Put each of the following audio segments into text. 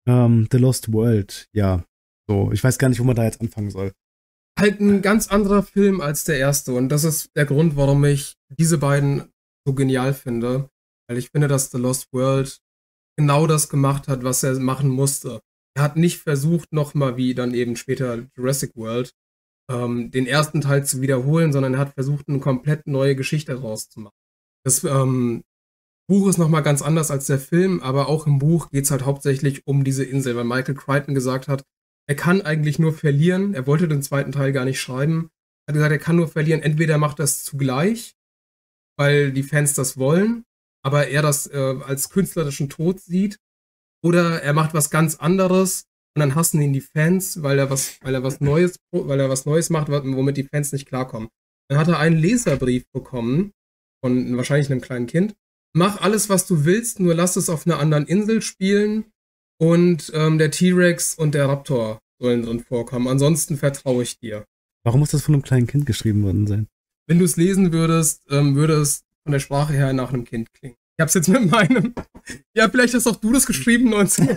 The Lost World, ja. So, ich weiß gar nicht, wo man da jetzt anfangen soll. Halt ein ganz anderer Film als der erste. Und das ist der Grund, warum ich diese beiden so genial finde. Weil ich finde, dass The Lost World genau das gemacht hat, was er machen musste. Er hat nicht versucht, nochmal wie dann eben später Jurassic World, den ersten Teil zu wiederholen, sondern er hat versucht, eine komplett neue Geschichte daraus zu machen. Das Buch ist nochmal ganz anders als der Film, aber auch im Buch geht es halt hauptsächlich um diese Insel, weil Michael Crichton gesagt hat, er kann eigentlich nur verlieren. Er wollte den zweiten Teil gar nicht schreiben. Er hat gesagt, er kann nur verlieren. Entweder er macht das zugleich, weil die Fans das wollen, aber er das als künstlerischen Tod sieht, oder er macht was ganz anderes und dann hassen ihn die Fans, weil er was Neues macht, womit die Fans nicht klarkommen. Dann hat er einen Leserbrief bekommen von wahrscheinlich einem kleinen Kind. Mach alles, was du willst, nur lass es auf einer anderen Insel spielen und der T-Rex und der Raptor sollen drin vorkommen. Ansonsten vertraue ich dir. Warum muss das von einem kleinen Kind geschrieben worden sein? Wenn du es lesen würdest, würde es von der Sprache her nach einem Kind klingen. Ich hab's jetzt mit meinem. Ja, vielleicht hast auch du das geschrieben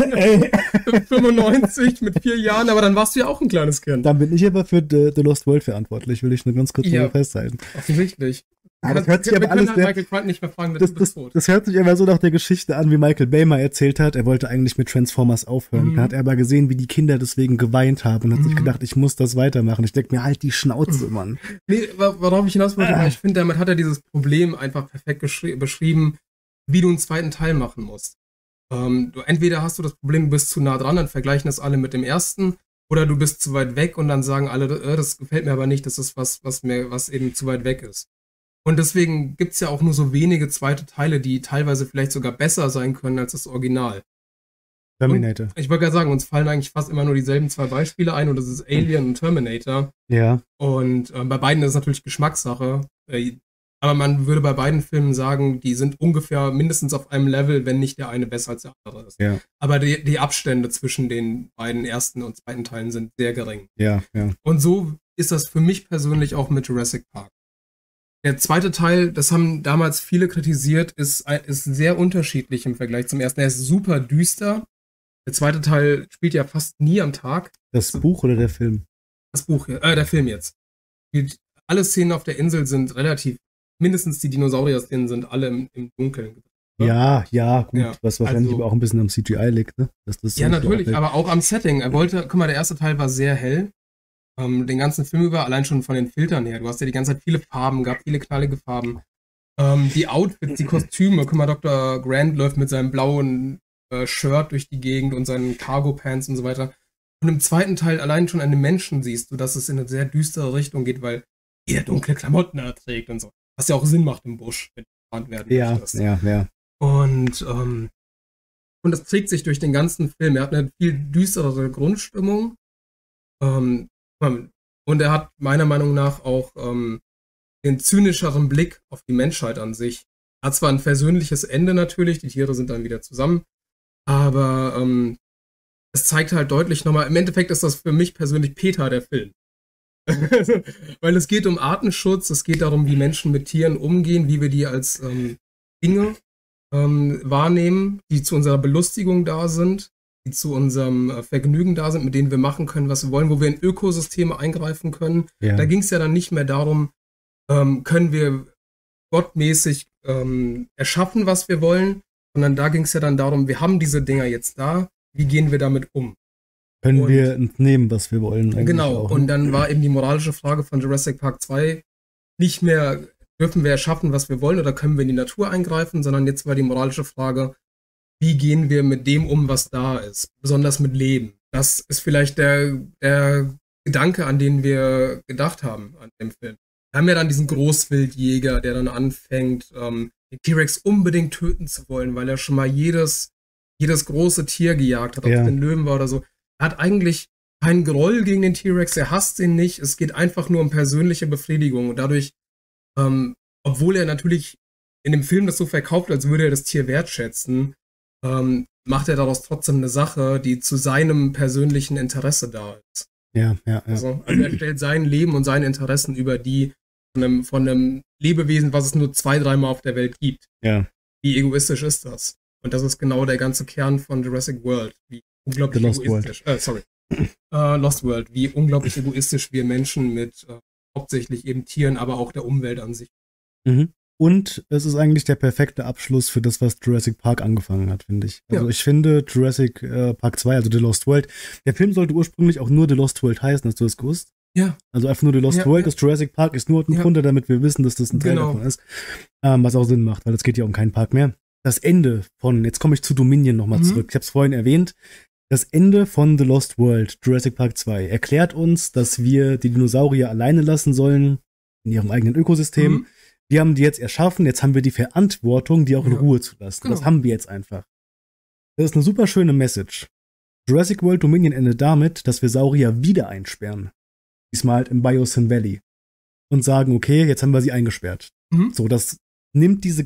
1995 mit 4 Jahren, aber dann warst du ja auch ein kleines Kind. Dann bin ich aber für The Lost World verantwortlich, will ich nur ganz kurz festhalten. Offensichtlich. Aber das hört sich aber alles Michael Crichton nicht mehr fragen, das hört sich immer so nach der Geschichte an, wie Michael Bay mal erzählt hat. Er wollte eigentlich mit Transformers aufhören. Dann hat er aber gesehen, wie die Kinder deswegen geweint haben und hat sich gedacht, ich muss das weitermachen. Ich denke mir, halt die Schnauze, Mann. Nee, worauf ich hinaus wollte, ich finde, damit hat er dieses Problem einfach perfekt beschrieben, wie du einen zweiten Teil machen musst. Entweder hast du das Problem, du bist zu nah dran, dann vergleichen das alle mit dem ersten, oder du bist zu weit weg und dann sagen alle, das gefällt mir aber nicht, das ist was eben zu weit weg ist. Und deswegen gibt's ja auch nur so wenige zweite Teile, die teilweise vielleicht sogar besser sein können als das Original. Terminator. Und ich wollte gerade sagen, uns fallen eigentlich fast immer nur dieselben 2 Beispiele ein, und das ist Alien und Terminator. Ja. Und bei beiden ist es natürlich Geschmackssache. Aber man würde bei beiden Filmen sagen, die sind ungefähr mindestens auf einem Level, wenn nicht der eine besser als der andere ist. Ja. Aber die Abstände zwischen den beiden ersten und zweiten Teilen sind sehr gering. Ja, ja. Und so ist das für mich persönlich auch mit Jurassic Park. Der zweite Teil, das haben damals viele kritisiert, ist sehr unterschiedlich im Vergleich zum ersten. Er ist super düster. Der zweite Teil spielt ja fast nie am Tag. Das Buch oder der Film? Das Buch, der Film jetzt. Alle Szenen auf der Insel sind relativ, mindestens die Dinosaurier-Szenen sind alle im Dunkeln. Ja, gut. Ja, was wahrscheinlich aber auch ein bisschen am CGI liegt, ne? Ja, natürlich, aber auch am Setting. Guck mal, der erste Teil war sehr hell. Den ganzen Film über, allein schon von den Filtern her. Du hast ja die ganze Zeit viele Farben gehabt, viele knallige Farben. Die Outfits, die Kostüme. Guck mal, Dr. Grant läuft mit seinem blauen Shirt durch die Gegend und seinen Cargo-Pants und so weiter. Und im zweiten Teil allein schon an den Menschen siehst du, dass es in eine sehr düstere Richtung geht, weil er dunkle Klamotten trägt und so. Was ja auch Sinn macht im Busch, wenn du gewarnt werden möchtest. Ja. Und das trägt sich durch den ganzen Film. Er hat eine viel düsterere Grundstimmung. Und er hat meiner Meinung nach auch den zynischeren Blick auf die Menschheit an sich. Hat zwar ein versöhnliches Ende natürlich, die Tiere sind dann wieder zusammen, aber es zeigt halt deutlich nochmal, im Endeffekt ist das für mich persönlich Peter der Film. Weil es geht um Artenschutz, es geht darum, wie Menschen mit Tieren umgehen, wie wir die als Dinge wahrnehmen, die zu unserer Belustigung da sind, die zu unserem Vergnügen da sind, mit denen wir machen können, was wir wollen, wo wir in Ökosysteme eingreifen können. Ja. Da ging es ja dann nicht mehr darum, können wir gottmäßig erschaffen, was wir wollen, sondern da ging es ja dann darum, wir haben diese Dinger jetzt da, wie gehen wir damit um? Können wir entnehmen, was wir wollen. Genau, auch, und dann war eben die moralische Frage von Jurassic Park 2 nicht mehr, dürfen wir erschaffen, was wir wollen, oder können wir in die Natur eingreifen, sondern jetzt war die moralische Frage, wie gehen wir mit dem um, was da ist, besonders mit Leben. Das ist vielleicht der Gedanke, an den wir gedacht haben an dem Film. Wir haben ja dann diesen Großwildjäger, der dann anfängt, den T-Rex unbedingt töten zu wollen, weil er schon mal jedes große Tier gejagt hat, ob es den Löwen war oder so. Er hat eigentlich keinen Groll gegen den T-Rex, er hasst ihn nicht, es geht einfach nur um persönliche Befriedigung. Und dadurch, obwohl er natürlich in dem Film das so verkauft, als würde er das Tier wertschätzen, macht er daraus trotzdem eine Sache, die zu seinem persönlichen Interesse da ist. Ja. Also er stellt sein Leben und seine Interessen über die von einem Lebewesen, was es nur 2-3 Mal auf der Welt gibt. Ja. Wie egoistisch ist das? Und das ist genau der ganze Kern von Jurassic World. Wie unglaublich The Lost egoistisch. Lost World, wie unglaublich egoistisch wir Menschen mit hauptsächlich eben Tieren, aber auch der Umwelt an sich. Mhm. Und es ist eigentlich der perfekte Abschluss für das, was Jurassic Park angefangen hat, finde ich. Also ich finde Jurassic Park 2, also The Lost World, der Film sollte ursprünglich auch nur The Lost World heißen, hast du das gewusst? Ja. Also einfach nur The Lost World, das Jurassic Park ist nur ein Grund, damit wir wissen, dass das ein Teil davon ist. Was auch Sinn macht, weil es geht ja um keinen Park mehr. Das Ende von, jetzt komme ich zu Dominion nochmal zurück, ich habe es vorhin erwähnt, das Ende von The Lost World, Jurassic Park 2, erklärt uns, dass wir die Dinosaurier alleine lassen sollen, in ihrem eigenen Ökosystem. Wir haben die jetzt erschaffen, jetzt haben wir die Verantwortung, die auch in Ruhe zu lassen. Genau. Das haben wir jetzt einfach. Das ist eine super schöne Message. Jurassic World Dominion endet damit, dass wir Saurier wieder einsperren. Diesmal halt im Biosyn Valley. Und sagen, okay, jetzt haben wir sie eingesperrt. So, das nimmt diese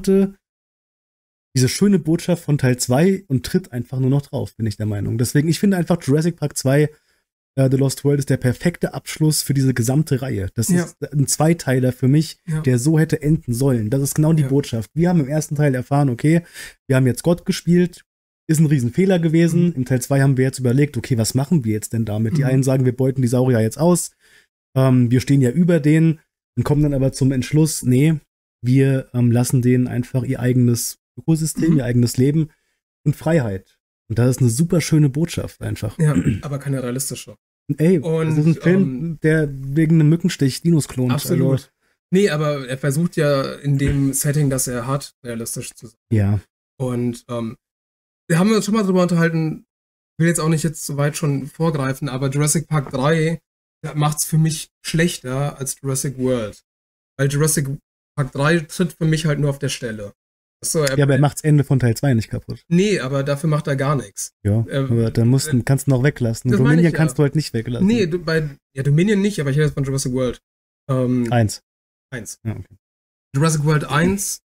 schöne Botschaft von Teil 2 und tritt einfach nur noch drauf, bin ich der Meinung. Deswegen, ich finde einfach Jurassic Park 2 The Lost World ist der perfekte Abschluss für diese gesamte Reihe. Das ist ein Zweiteiler für mich, der so hätte enden sollen. Das ist genau die Botschaft. Wir haben im ersten Teil erfahren, okay, wir haben jetzt Gott gespielt, ist ein Riesenfehler gewesen. Im Teil 2 haben wir jetzt überlegt, okay, was machen wir jetzt denn damit? Die einen sagen, wir beuten die Saurier jetzt aus, wir stehen ja über denen und kommen dann aber zum Entschluss, nee, wir lassen denen einfach ihr eigenes Ökosystem, ihr eigenes Leben und Freiheit. Und das ist eine super schöne Botschaft einfach. Ja, aber keine realistische. Ey, das ist ein Film, der wegen einem Mückenstich Dinos klont. Absolut. Also. Nee, aber er versucht ja in dem Setting, das er hat, realistisch zu sein. Ja. Und wir haben uns schon mal drüber unterhalten, ich will jetzt auch nicht so weit schon vorgreifen, aber Jurassic Park 3 macht's für mich schlechter als Jurassic World. Weil Jurassic Park 3 tritt für mich halt nur auf der Stelle. So, aber er macht's Ende von Teil 2 nicht kaputt. Nee, aber dafür macht er gar nichts. Ja, aber dann kannst du noch weglassen. Dominion kannst du halt nicht weglassen. Nee, Dominion nicht, aber ich rede jetzt von Jurassic World. 1. Ja, okay. Jurassic World 1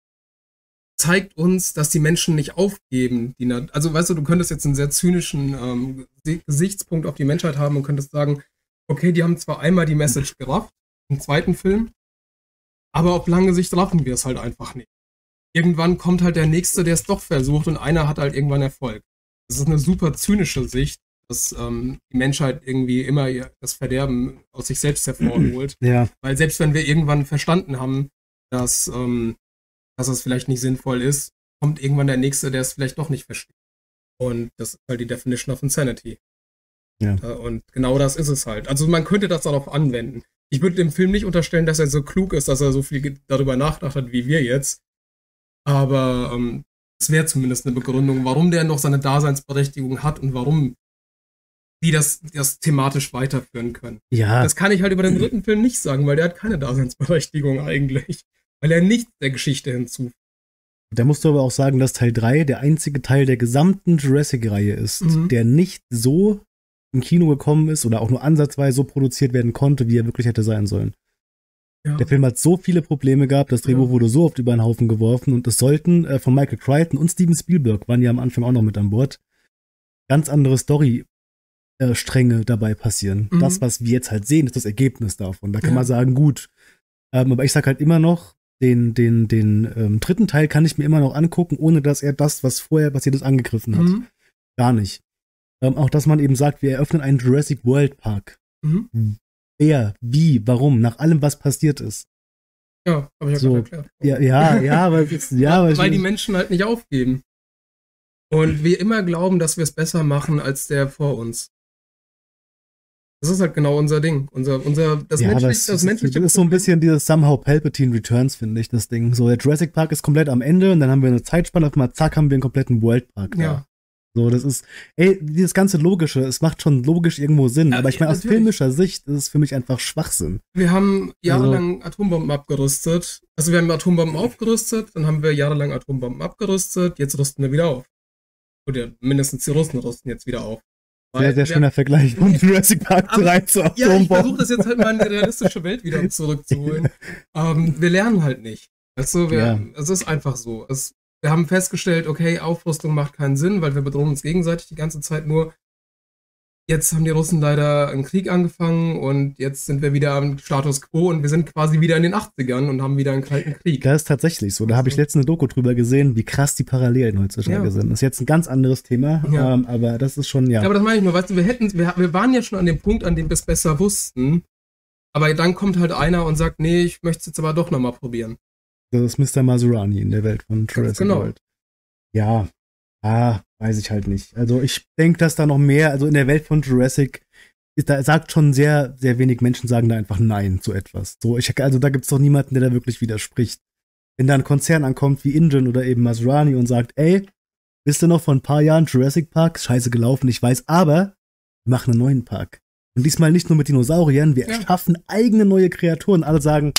zeigt uns, dass die Menschen nicht aufgeben. Also, weißt du könntest jetzt einen sehr zynischen Gesichtspunkt auf die Menschheit haben und könntest sagen, okay, die haben zwar einmal die Message gerafft, im zweiten Film, aber auf lange Sicht raffen wir es halt einfach nicht. Irgendwann kommt halt der Nächste, der es doch versucht und einer hat halt irgendwann Erfolg. Das ist eine super zynische Sicht, dass die Menschheit irgendwie immer das Verderben aus sich selbst hervorholt. Ja. Weil selbst wenn wir irgendwann verstanden haben, dass das vielleicht nicht sinnvoll ist, kommt irgendwann der Nächste, der es vielleicht doch nicht versteht. Und das ist halt die Definition of Insanity. Ja. Und genau das ist es halt. Also man könnte das darauf anwenden. Ich würde dem Film nicht unterstellen, dass er so klug ist, dass er so viel darüber nachgedacht hat, wie wir jetzt. Aber es wäre zumindest eine Begründung, warum der noch seine Daseinsberechtigung hat und warum die das thematisch weiterführen können. Ja. Das kann ich halt über den dritten Film nicht sagen, weil der hat keine Daseinsberechtigung eigentlich. Weil er nichts der Geschichte hinzufügt. Da musst du aber auch sagen, dass Teil 3 der einzige Teil der gesamten Jurassic-Reihe ist, der nicht so im Kino gekommen ist oder auch nur ansatzweise so produziert werden konnte, wie er wirklich hätte sein sollen. Ja. Der Film hat so viele Probleme gehabt, das Drehbuch wurde so oft über den Haufen geworfen und es sollten von Michael Crichton und Steven Spielberg, waren ja am Anfang auch noch mit an Bord, ganz andere Story-Stränge dabei passieren. Das, was wir jetzt halt sehen, ist das Ergebnis davon. Da kann man sagen, gut. Aber ich sag halt immer noch, den dritten Teil kann ich mir immer noch angucken, ohne dass er das, was vorher passiert ist, angegriffen hat. Gar nicht. Auch, dass man eben sagt, wir eröffnen einen Jurassic World Park. Wer, wie, warum, nach allem, was passiert ist. Ja, habe ich ja so, gerade erklärt. Aber weil die Menschen halt nicht aufgeben. Und wir immer glauben, dass wir es besser machen als der vor uns. Das ist halt genau unser Ding. Das menschliche ist so ein bisschen dieses Somehow Palpatine Returns, finde ich, das Ding. So, der Jurassic Park ist komplett am Ende und dann haben wir eine Zeitspanne, auf mal zack, haben wir einen kompletten World Park da. Ja. So, das ist, dieses ganze Logische, es macht schon logisch irgendwo Sinn, aber ich meine, aus filmischer Sicht ist es für mich einfach Schwachsinn. Wir haben jahrelang Atombomben abgerüstet. Also wir haben Atombomben aufgerüstet, dann haben wir jahrelang Atombomben abgerüstet, jetzt rüsten wir wieder auf. Oder mindestens die Russen rüsten jetzt wieder auf. Sehr, sehr schöner Vergleich von Jurassic Park 3 zu Atombomben. Ja, ich versuche das jetzt halt mal in die realistische Welt wieder zurückzuholen. Wir lernen halt nicht. Also, es ist einfach so. Wir haben festgestellt, okay, Aufrüstung macht keinen Sinn, weil wir bedrohen uns gegenseitig die ganze Zeit nur. jetzt haben die Russen leider einen Krieg angefangen und jetzt sind wir wieder am Status Quo und wir sind quasi wieder in den 80ern und haben wieder einen kalten Krieg. Das ist tatsächlich so. Da habe ich letztens eine Doku drüber gesehen, wie krass die Parallelen heutzutage sind. Das ist jetzt ein ganz anderes Thema, aber das ist schon, ja. Ja, aber das meine ich nur, weißt du, wir waren ja schon an dem Punkt, an dem wir es besser wussten, aber dann kommt halt einer und sagt, nee, ich möchte es jetzt aber doch nochmal probieren. Das ist Mr. Maserani in der Welt von Jurassic World. Ja, weiß ich halt nicht. Also ich denke, dass da noch mehr, also in der Welt von Jurassic, da sagt schon sehr, sehr wenig Menschen sagen da einfach Nein zu etwas. Also da gibt es doch niemanden, der da wirklich widerspricht. Wenn da ein Konzern ankommt wie InGen oder eben Maserani und sagt, ey, wisst ihr noch vor ein paar Jahren Jurassic Park, scheiße gelaufen, ich weiß, aber wir machen einen neuen Park. Und diesmal nicht nur mit Dinosauriern, wir erschaffen eigene neue Kreaturen. Alle sagen,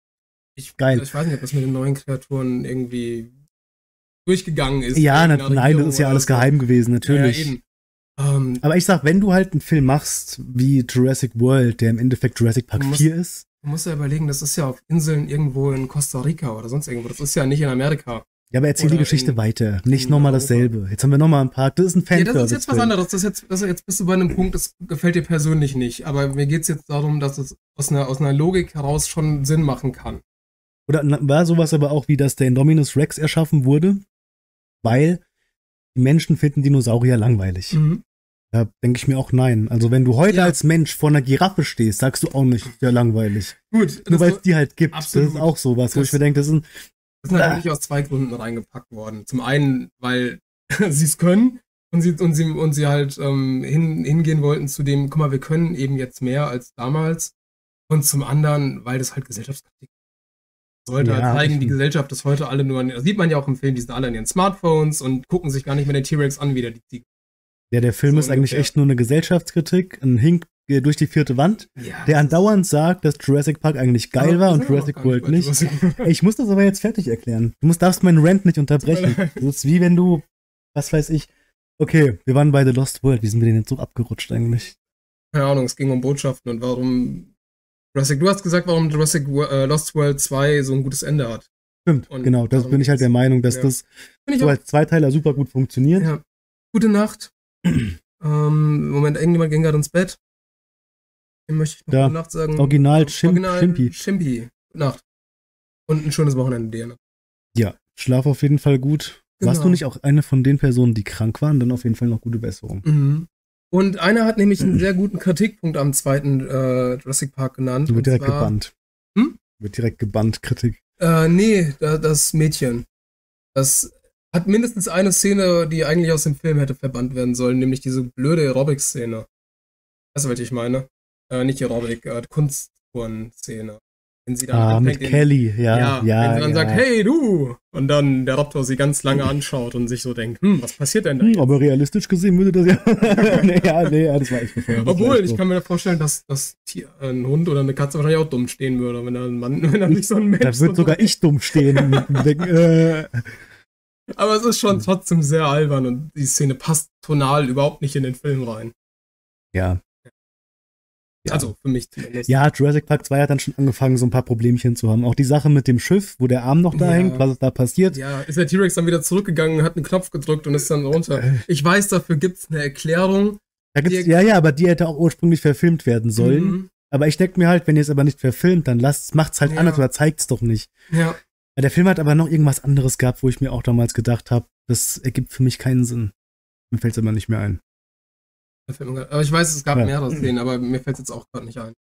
geil. Ich weiß nicht, ob das mit den neuen Kreaturen irgendwie durchgegangen ist. Ja, nein, das ist ja alles geheim gewesen, natürlich. Ja, eben. Aber ich sag, wenn du halt einen Film machst wie Jurassic World, der im Endeffekt Jurassic Park 4 ist. Du musst ja überlegen, das ist ja auf Inseln irgendwo in Costa Rica oder sonst irgendwo. Das ist ja nicht in Amerika. Ja, aber erzähl die Geschichte weiter. Nicht nochmal dasselbe. Jetzt haben wir nochmal einen Park. Das ist ein Fanservice. Ja, das ist jetzt was anderes. Jetzt bist du bei einem Punkt, das gefällt dir persönlich nicht. Aber mir geht's jetzt darum, dass es aus einer Logik heraus schon Sinn machen kann. Oder war sowas aber auch wie, dass der Indominus Rex erschaffen wurde, weil die Menschen finden Dinosaurier langweilig. Mhm. Da denke ich mir auch nein. Also wenn du heute als Mensch vor einer Giraffe stehst, sagst du auch nicht, ja langweilig. Gut. Nur weil es die halt gibt. Absolut. Das ist auch sowas, wo ich mir denke, das ist natürlich aus zwei Gründen reingepackt worden. Zum einen, weil sie es können und sie halt hingehen wollten zu dem, guck mal, wir können eben jetzt mehr als damals. Und zum anderen, weil das halt Gesellschaftskritik sollte halt zeigen, die Gesellschaft ist heute alle nur, das sieht man ja auch im Film, die sind alle an ihren Smartphones und gucken sich gar nicht mehr den T-Rex an, wie der die Ziege. Ja, der Film ist eigentlich echt nur eine Gesellschaftskritik, ein Hink durch die vierte Wand, der andauernd sagt, dass Jurassic Park eigentlich geil war und Jurassic World nicht. Ich muss das aber jetzt fertig erklären. Du darfst meinen Rant nicht unterbrechen. Das ist wie wenn du, was weiß ich, okay, wir waren bei The Lost World, wie sind wir denn jetzt so abgerutscht eigentlich? Keine Ahnung, es ging um Botschaften und warum du hast gesagt, warum Jurassic Lost World 2 so ein gutes Ende hat. Stimmt, und genau, das bin ich halt der Meinung, dass das so als Zweiteiler super gut funktioniert. Ja. Gute Nacht. Moment, irgendjemand ging gerade ins Bett. Dem möchte ich noch gute Nacht sagen. Original Shimpi. Shimpi. Gute Nacht. Und ein schönes Wochenende dir. Ja, schlaf auf jeden Fall gut. Genau. Warst du nicht auch eine von den Personen, die krank waren? Dann auf jeden Fall noch gute Besserung. Mhm. Und einer hat nämlich einen sehr guten Kritikpunkt am zweiten Jurassic Park genannt. Wird direkt gebannt. Wird direkt gebannt, Kritik. Nee, das Mädchen. Das hat mindestens eine Szene, die eigentlich aus dem Film hätte verbannt werden sollen, nämlich diese blöde Aerobic-Szene. Weißt du, was ich meine? Nicht Aerobic, Kunstturn-Szene. Wenn sie dann anfängt, mit Kelly, wenn sie dann sagt, hey du! Und dann der Raptor sie ganz lange anschaut und sich so denkt, was passiert denn da? Aber realistisch gesehen würde das ja. Das war echt gefährlich. Obwohl, ich kann mir vorstellen, dass ein Hund oder eine Katze wahrscheinlich auch dumm stehen würde, wenn er nicht so ein Mensch. Da würde sogar ich dumm stehen. Aber es ist schon trotzdem sehr albern und die Szene passt tonal überhaupt nicht in den Film rein. Ja. Also für mich zumindest. Ja, Jurassic Park 2 hat dann schon angefangen, so ein paar Problemchen zu haben. Auch die Sache mit dem Schiff, wo der Arm noch da hängt, was ist da passiert. Ja, ist der T-Rex dann wieder zurückgegangen, hat einen Knopf gedrückt und ist dann runter. Ich weiß, dafür gibt es eine Erklärung. Aber die hätte auch ursprünglich verfilmt werden sollen. Mhm. Aber ich denke mir halt, wenn ihr es aber nicht verfilmt, dann macht's halt anders oder zeigt's doch nicht. Ja. Der Film hat aber noch irgendwas anderes gehabt, wo ich mir auch damals gedacht habe, das ergibt für mich keinen Sinn. Mir fällt's aber nicht mehr ein. Aber ich weiß, es gab mehrere Szenen, aber mir fällt es jetzt auch gerade nicht ein.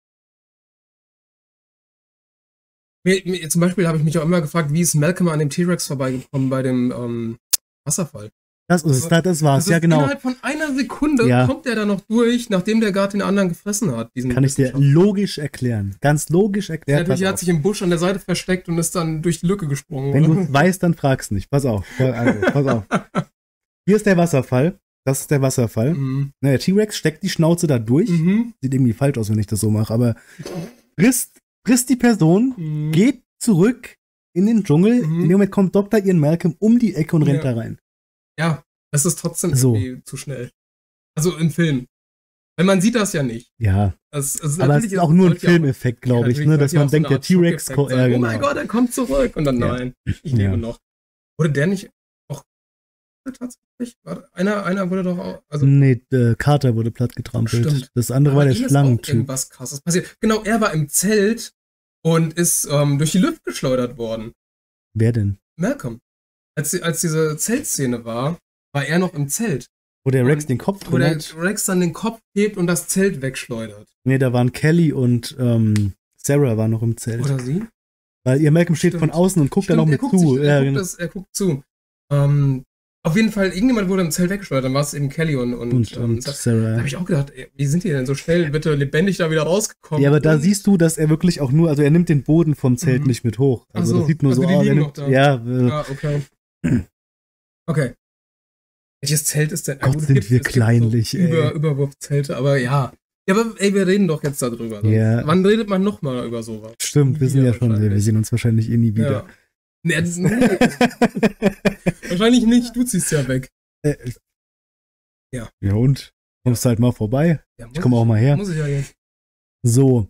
Zum Beispiel habe ich mich auch immer gefragt, wie ist Malcolm an dem T-Rex vorbeigekommen bei dem Wasserfall? Das war's, ja genau. Innerhalb von einer Sekunde kommt der da noch durch, nachdem der gerade den anderen gefressen hat. Kann ich dir logisch erklären. Ganz logisch erklären. Natürlich hat sich im Busch an der Seite versteckt und ist dann durch die Lücke gesprungen. Wenn du es weißt, dann frag's nicht. Pass auf. Pass auf. Hier ist der Wasserfall. Das ist der Wasserfall. Mhm. Der T-Rex steckt die Schnauze da durch. Mhm. Sieht irgendwie falsch aus, wenn ich das so mache, aber frisst die Person, geht zurück in den Dschungel. In dem Moment kommt Dr. Ian Malcolm um die Ecke und rennt da rein. Ja, das ist trotzdem irgendwie zu schnell. Also im Film. Weil man sieht das ja nicht. Ja. Aber es ist auch nur ein Filmeffekt, glaube ich, ne? Dass man denkt, der T-Rex kommt. Oh mein Gott, er kommt zurück. Und dann nein, ich lebe noch. Wurde der nicht tatsächlich? Einer wurde doch auch. Also, nee, Carter wurde platt getrampelt. Stimmt. Das andere war der ihm ist auch Schlangentyp. irgendwas krasses passiert. Genau, er war im Zelt und ist durch die Luft geschleudert worden. Wer denn? Malcolm. Als diese Zeltszene war er noch im Zelt. Wo der Rex den Kopf Wo drin der hat? Rex dann den Kopf hebt und das Zelt wegschleudert. Nee, da waren Kelly und Sarah war noch im Zelt. Oder sie? Weil ihr Malcolm steht Stimmt. von außen und guckt dann noch mit zu. Er guckt zu. Auf jeden Fall, irgendjemand wurde im Zelt weggeschleudert, dann war es eben Kelly und Sarah. Da habe ich auch gedacht, ey, wie sind die denn so schnell bitte lebendig da wieder rausgekommen? Ja, aber da siehst du, dass er wirklich auch nur, also er nimmt den Boden vom Zelt nicht mit hoch. Also das sieht nur so die aus. liegen noch da. Ja, okay. Okay. Welches Zelt ist denn? Gott, sind wir kleinlich, so ey. Überwurfzelte, aber ja. Ja, aber ey, wir reden doch jetzt darüber. Ja. Wann redet man nochmal über sowas? Stimmt, wir sind ja schon, wir sehen uns wahrscheinlich eh nie wieder. Ja. Nee, wahrscheinlich nicht, du ziehst ja weg. Ja. Ja und? Kommst halt mal vorbei. Ja, Ich komme auch mal her. Muss ich ja jetzt. So.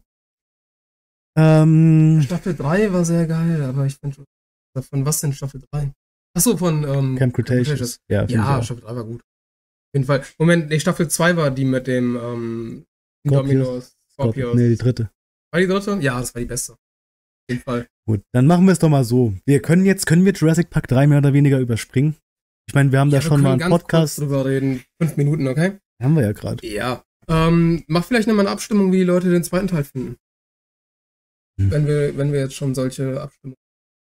Staffel 3 war sehr geil, aber ich finde, von was denn Staffel 3? Achso, von Camp Cretaceous. Ja, Staffel 3 war gut. Auf jeden Fall. Moment, nee, Staffel 2 war die mit dem Dominos. Scorpios. Nee, die dritte. War die dritte? Ja, das war die beste. Auf jeden Fall. Gut, dann machen wir es doch mal so. Können wir Jurassic Park 3 mehr oder weniger überspringen? Ich meine, wir haben da schon mal einen Podcast. Wir können drüber reden. 5 Minuten, okay? Haben wir ja gerade. Ja. Mach vielleicht nochmal eine Abstimmung, wie die Leute den zweiten Teil finden. Wenn wir jetzt schon solche Abstimmungen.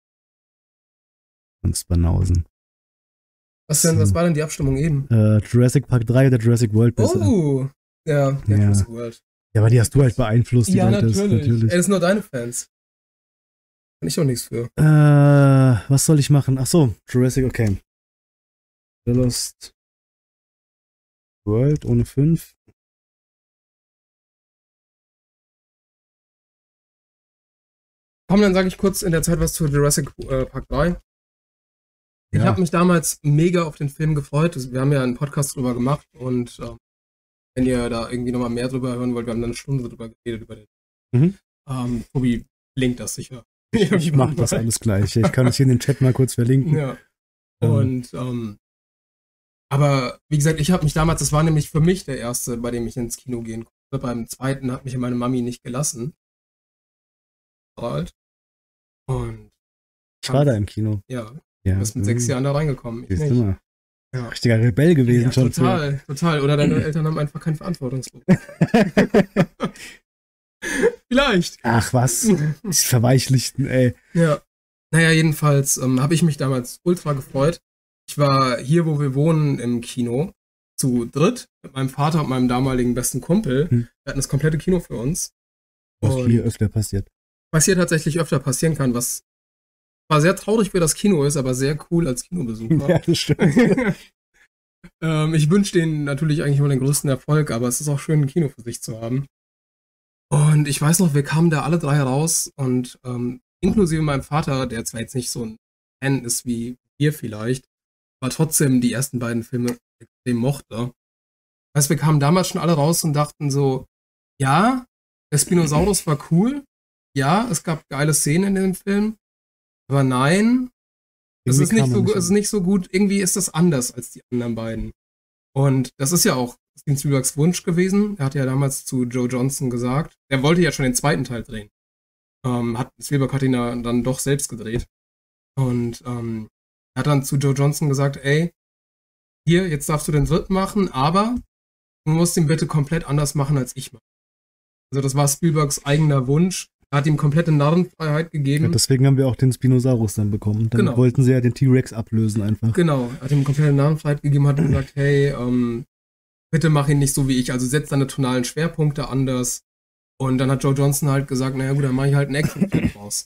Uns Banausen. Was war denn die Abstimmung eben? Jurassic Park 3 oder Jurassic World besser? Oh! Ja, Jurassic World. Ja, aber die hast du halt beeinflusst. Ja, natürlich. Ey, das sind nur deine Fans. Kann ich auch nichts für. Was soll ich machen? Ach so, Jurassic, okay. The Lost World ohne 5. Komm, dann sage ich kurz in der Zeit was zu Jurassic Park 3. Ich habe mich damals mega auf den Film gefreut. Wir haben ja einen Podcast drüber gemacht und wenn ihr da irgendwie nochmal mehr drüber hören wollt, wir haben dann eine Stunde drüber geredet über den. Tobi linkt das sicher. Ich mache das alles gleich. Ich kann es hier in den Chat mal kurz verlinken. Ja. Und aber wie gesagt, ich habe mich damals, das war nämlich für mich der erste, bei dem ich ins Kino gehen konnte. Beim zweiten hat mich meine Mami nicht gelassen. Und ich war da im Kino. Ja. Du bist mit 6 Jahren da reingekommen. Ich nicht. Mal. Ja. Richtiger Rebell gewesen ja, schon. Total. Oder deine Eltern haben einfach kein Verantwortungsbewusstsein. Vielleicht. Ach was. Die Verweichlichten, ey. Ja. Naja, jedenfalls habe ich mich damals ultra gefreut. Ich war hier, wo wir wohnen, im Kino zu dritt mit meinem Vater und meinem damaligen besten Kumpel. Wir hatten das komplette Kino für uns. Was hier öfter passiert. Was hier tatsächlich öfter passieren kann, was zwar sehr traurig für das Kino ist, aber sehr cool als Kinobesucher. Ja, das stimmt. Ich wünsche denen natürlich eigentlich nur den größten Erfolg, aber es ist auch schön, ein Kino für sich zu haben. Und ich weiß noch, wir kamen da alle drei raus und inklusive meinem Vater, der zwar jetzt nicht so ein Fan ist wie wir vielleicht, aber trotzdem die ersten beiden Filme extrem mochte. Das heißt, wir kamen damals schon alle raus und dachten so, ja, der Spinosaurus war cool, ja, es gab geile Szenen in dem Film, aber nein, es ist nicht so gut, irgendwie ist das anders als die anderen beiden. Und das ist ja auch Steven Spielbergs Wunsch gewesen. Er hat ja damals zu Joe Johnston gesagt, er wollte ja schon den zweiten Teil drehen. Spielberg hat ihn dann doch selbst gedreht. Und er hat dann zu Joe Johnston gesagt, ey, hier, jetzt darfst du den dritten machen, aber du musst ihn bitte komplett anders machen, als ich mache. Also das war Spielbergs eigener Wunsch. Er hat ihm komplette Narrenfreiheit gegeben. Ja, deswegen haben wir auch den Spinosaurus dann bekommen. Dann wollten sie ja den T-Rex ablösen einfach. Genau, er hat ihm komplette Narrenfreiheit gegeben, hat gesagt, hey, bitte mach ihn nicht so wie ich, also setz deine tonalen Schwerpunkte anders. Und dann hat Joe Johnston halt gesagt, naja gut, dann mach ich halt einen Actionfilm raus.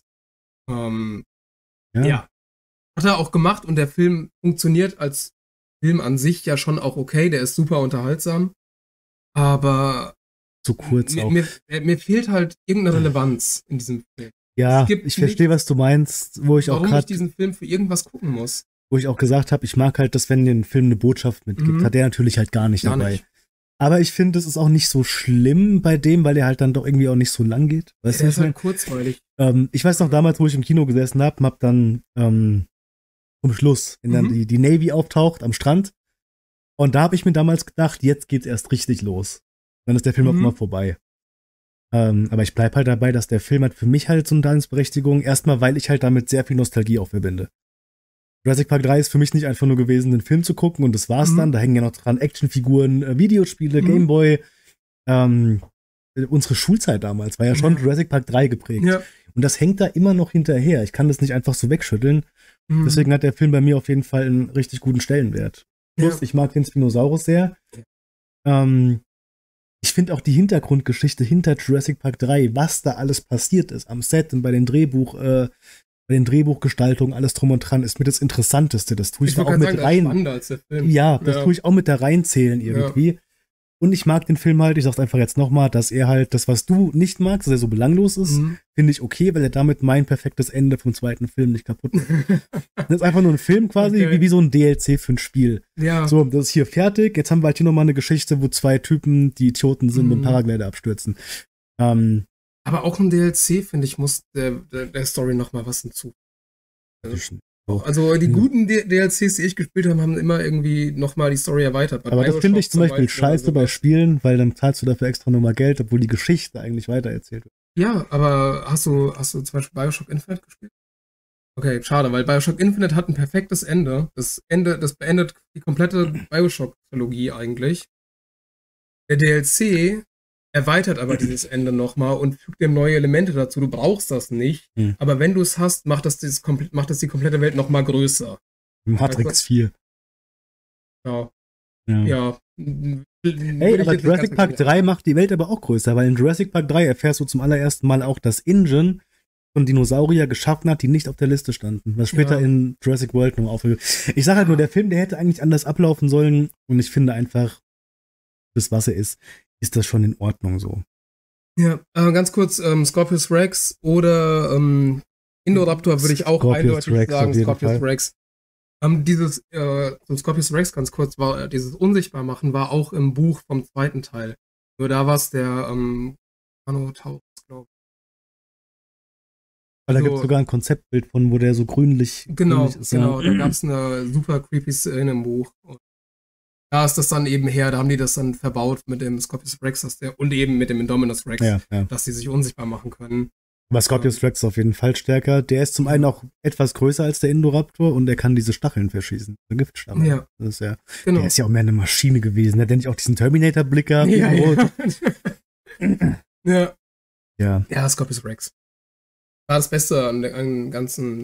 Ja. Hat er auch gemacht und der Film funktioniert als Film an sich ja schon auch okay, der ist super unterhaltsam. Aber zu kurz auch. Mir fehlt halt irgendeine Relevanz in diesem Film. Ja, ich verstehe, was du meinst, warum ich diesen Film für irgendwas gucken muss. Wo ich auch gesagt habe, ich mag halt, dass wenn den Film eine Botschaft mitgibt, hat der natürlich halt gar nicht dabei. Aber ich finde, es ist auch nicht so schlimm bei dem, weil der halt dann doch irgendwie auch nicht so lang geht. Weißt du, der ist halt kurzweilig. Ich weiß noch damals, wo ich im Kino gesessen habe, hab dann zum Schluss, wenn dann die Navy auftaucht am Strand. Und da habe ich mir damals gedacht, jetzt geht's erst richtig los. Dann ist der Film auch immer vorbei. Aber ich bleib halt dabei, dass der Film hat für mich halt so eine Daseinsberechtigung. Erstmal, weil ich halt damit sehr viel Nostalgie auch verbinde. Jurassic Park 3 ist für mich nicht einfach nur gewesen, den Film zu gucken und das war's dann. Da hängen ja noch dran Actionfiguren, Videospiele, Gameboy. Unsere Schulzeit damals war ja schon Jurassic Park 3 geprägt. Ja. Und das hängt da immer noch hinterher. Ich kann das nicht einfach so wegschütteln. Deswegen hat der Film bei mir auf jeden Fall einen richtig guten Stellenwert. Plus, ich mag den Spinosaurus sehr. Ich finde auch die Hintergrundgeschichte hinter Jurassic Park 3, was da alles passiert ist am Set und bei den Drehbuchgestaltungen, alles drum und dran, ist mir das Interessanteste. Das tue ich da auch mit rein. Ja, das tue ich auch mit da reinzählen irgendwie. Ja. Und ich mag den Film halt, ich sag's einfach jetzt nochmal, dass er halt das, was du nicht magst, dass er so belanglos ist, finde ich okay, weil er damit mein perfektes Ende vom zweiten Film nicht kaputt macht. Das ist einfach nur ein Film quasi, wie so ein DLC für ein Spiel. Ja. So, das ist hier fertig, jetzt haben wir halt hier nochmal eine Geschichte, wo 2 Typen, die Idioten sind, mit dem Paraglider abstürzen. Aber auch ein DLC, finde ich, muss der Story nochmal was hinzu. Also die guten DLCs, die ich gespielt habe, haben immer irgendwie nochmal die Story erweitert. Aber das finde ich zum Beispiel scheiße bei Spielen, weil dann zahlst du dafür extra nochmal Geld, obwohl die Geschichte eigentlich weitererzählt wird. Ja, aber hast du zum Beispiel Bioshock Infinite gespielt? Okay, schade, weil Bioshock Infinite hat ein perfektes Ende. Das beendet die komplette Bioshock-Trilogie eigentlich. Der DLC erweitert aber dieses Ende nochmal und fügt dem neue Elemente dazu. Du brauchst das nicht, aber wenn du es hast, macht das die komplette Welt nochmal größer. Matrix 4. Ja. Hey, aber Jurassic Park 3 macht die Welt aber auch größer, weil in Jurassic Park 3 erfährst du zum allerersten Mal auch, dass InGen von Dinosaurier geschaffen hat, die nicht auf der Liste standen, was später in Jurassic World noch aufhört. Ich sage halt nur, der Film, der hätte eigentlich anders ablaufen sollen und ich finde einfach, das, was er ist das schon in Ordnung so. Ja, ganz kurz, Scorpius Rex oder Indoraptor würde ich auch eindeutig sagen, Scorpius Rex. Dieses Scorpius Rex, ganz kurz, war dieses Unsichtbarmachen war auch im Buch vom zweiten Teil. Nur da war es der Manotaurus, glaube ich. Weil da gibt es sogar ein Konzeptbild von, wo der so grünlich ist. Genau, da gab es eine super creepy Szene im Buch. Und da ist das dann eben her, da haben die das dann verbaut mit dem Scorpius Rex und eben mit dem Indominus Rex, dass die sich unsichtbar machen können. Aber Scorpius Rex ist auf jeden Fall stärker. Der ist zum einen auch etwas größer als der Indoraptor und der kann diese Stacheln verschießen. So Giftstachel. Ja. Das ist der ist ja auch mehr eine Maschine gewesen. Der hat nicht auch diesen Terminator-Blick gehabt. Ja, Scorpius Rex. War das Beste an den ganzen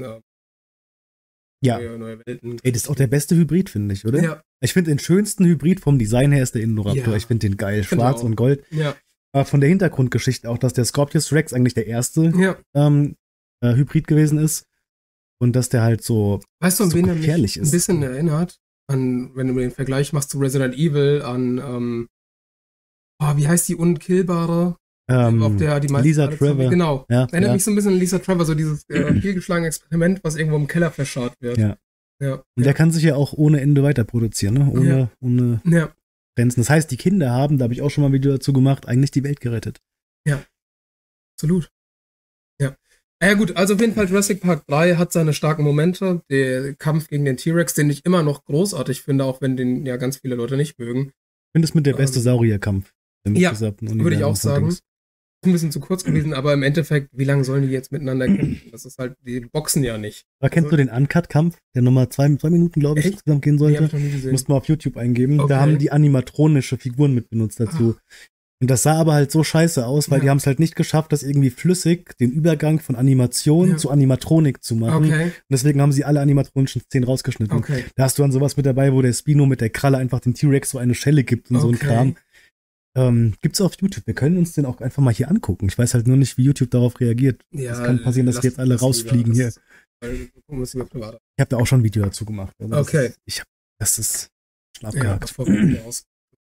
neue Welten. Ey, das ist auch der beste Hybrid, finde ich, oder? Ja. Ich finde den schönsten Hybrid vom Design her ist der Indoraptor. Ja. Ich finde den geil. Schwarz und Gold. Ja. Aber von der Hintergrundgeschichte auch, dass der Scorpius Rex eigentlich der erste Hybrid gewesen ist. Und dass der halt so, weißt du, so gefährlich ist. Ein bisschen erinnert an, wenn du den Vergleich machst zu Resident Evil, an wie heißt die Unkillbare? Auf der die meisten Lisa Trevor. Genau. Ja, erinnert mich so ein bisschen an Lisa Trevor, so dieses fehlgeschlagene Experiment, was irgendwo im Keller verscharrt wird. Ja. Und der kann sich ja auch ohne Ende weiter produzieren, ne? Ohne Grenzen. Das heißt, die Kinder haben, da habe ich auch schon mal ein Video dazu gemacht, eigentlich die Welt gerettet. Ja. Absolut. Ja. Ja gut, also auf jeden Fall Jurassic Park 3 hat seine starken Momente. Der Kampf gegen den T-Rex, den ich immer noch großartig finde, auch wenn den ja ganz viele Leute nicht mögen. Ich finde es mit der beste Saurierkampf. Ja, würde ich auch sagen. Ein bisschen zu kurz gewesen, aber im Endeffekt, wie lange sollen die jetzt miteinander kämpfen? Das ist halt, die boxen ja nicht. Aber kennst du den Uncut-Kampf, der nochmal 2 Minuten, glaube ich, insgesamt gehen sollte? Musst mal auf YouTube eingeben. Okay. Da haben die animatronische Figuren mit benutzt dazu. Und das sah aber halt so scheiße aus, weil die haben es halt nicht geschafft, das irgendwie flüssig, den Übergang von Animation zu Animatronik zu machen. Okay. Und deswegen haben sie alle animatronischen Szenen rausgeschnitten. Okay. Da hast du dann sowas mit dabei, wo der Spino mit der Kralle einfach dem T-Rex so eine Schelle gibt und so ein Kram. Gibt's auf YouTube. Wir können uns den auch einfach mal hier angucken. Ich weiß halt nur nicht, wie YouTube darauf reagiert. Ja, es kann passieren, dass wir jetzt alle rausfliegen hier. Ich habe da auch schon ein Video dazu gemacht. Also okay. Das ist schon abgehakt. Das mir aus.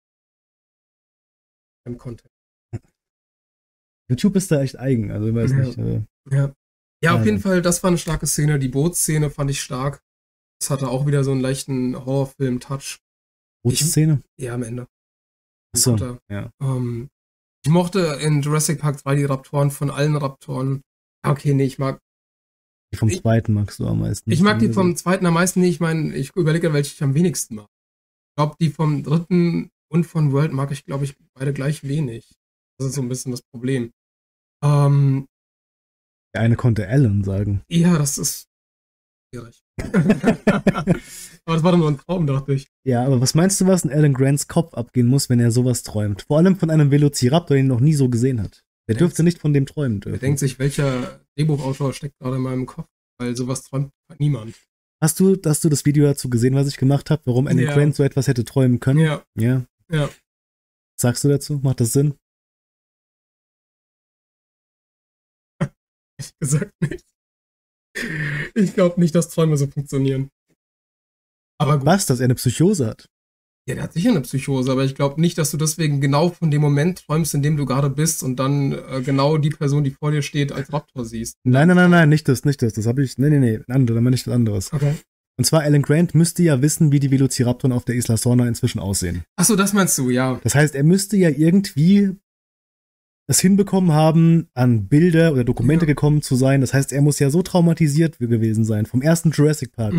Im Content. YouTube ist da echt eigen. Also ich weiß nicht. Ja, auf jeden Fall, das war eine starke Szene. Die Bootsszene fand ich stark. Das hatte auch wieder so einen leichten Horrorfilm-Touch. Bootsszene? Ja, am Ende. So, ja. Ich mochte in Jurassic Park 2 die Raptoren von allen Raptoren. Okay, nee, ich mag Die vom zweiten magst du am meisten. Ich mag die vom zweiten am meisten nicht. Ich meine, ich überlege, welche ich am wenigsten mag. Ich glaube, die vom dritten und von World mag ich, glaube ich, beide gleich wenig. Das ist so ein bisschen das Problem. Der eine konnte Alan sagen. Ja, das ist schwierig. Aber das war doch nur ein Traum, dachte ich. Ja, aber was meinst du, was in Alan Grants Kopf abgehen muss, wenn er sowas träumt? Vor allem von einem Velociraptor, den er noch nie so gesehen hat. Er dürfte nicht von dem träumen dürfen. Er denkt sich, welcher Drehbuchautor steckt gerade in meinem Kopf, weil sowas träumt niemand. Hast du das Video dazu gesehen, was ich gemacht habe, warum Alan Grant so etwas hätte träumen können? Ja. Was sagst du dazu? Macht das Sinn? Ehrlich gesagt nicht. Ich glaube nicht, dass Träume so funktionieren. Aber gut. Was, dass er eine Psychose hat? Ja, der hat sicher eine Psychose, aber ich glaube nicht, dass du deswegen genau von dem Moment träumst, in dem du gerade bist und dann genau die Person, die vor dir steht, als Raptor siehst. Nein, nicht das. Das habe ich. Nee, dann meine ich was anderes. Okay. Und zwar, Alan Grant müsste ja wissen, wie die Velociraptoren auf der Isla Sorna inzwischen aussehen. Achso, das meinst du, ja. Das heißt, er müsste ja irgendwie es hinbekommen haben, an Bilder oder Dokumente gekommen zu sein. Das heißt, er muss ja so traumatisiert gewesen sein vom ersten Jurassic Park,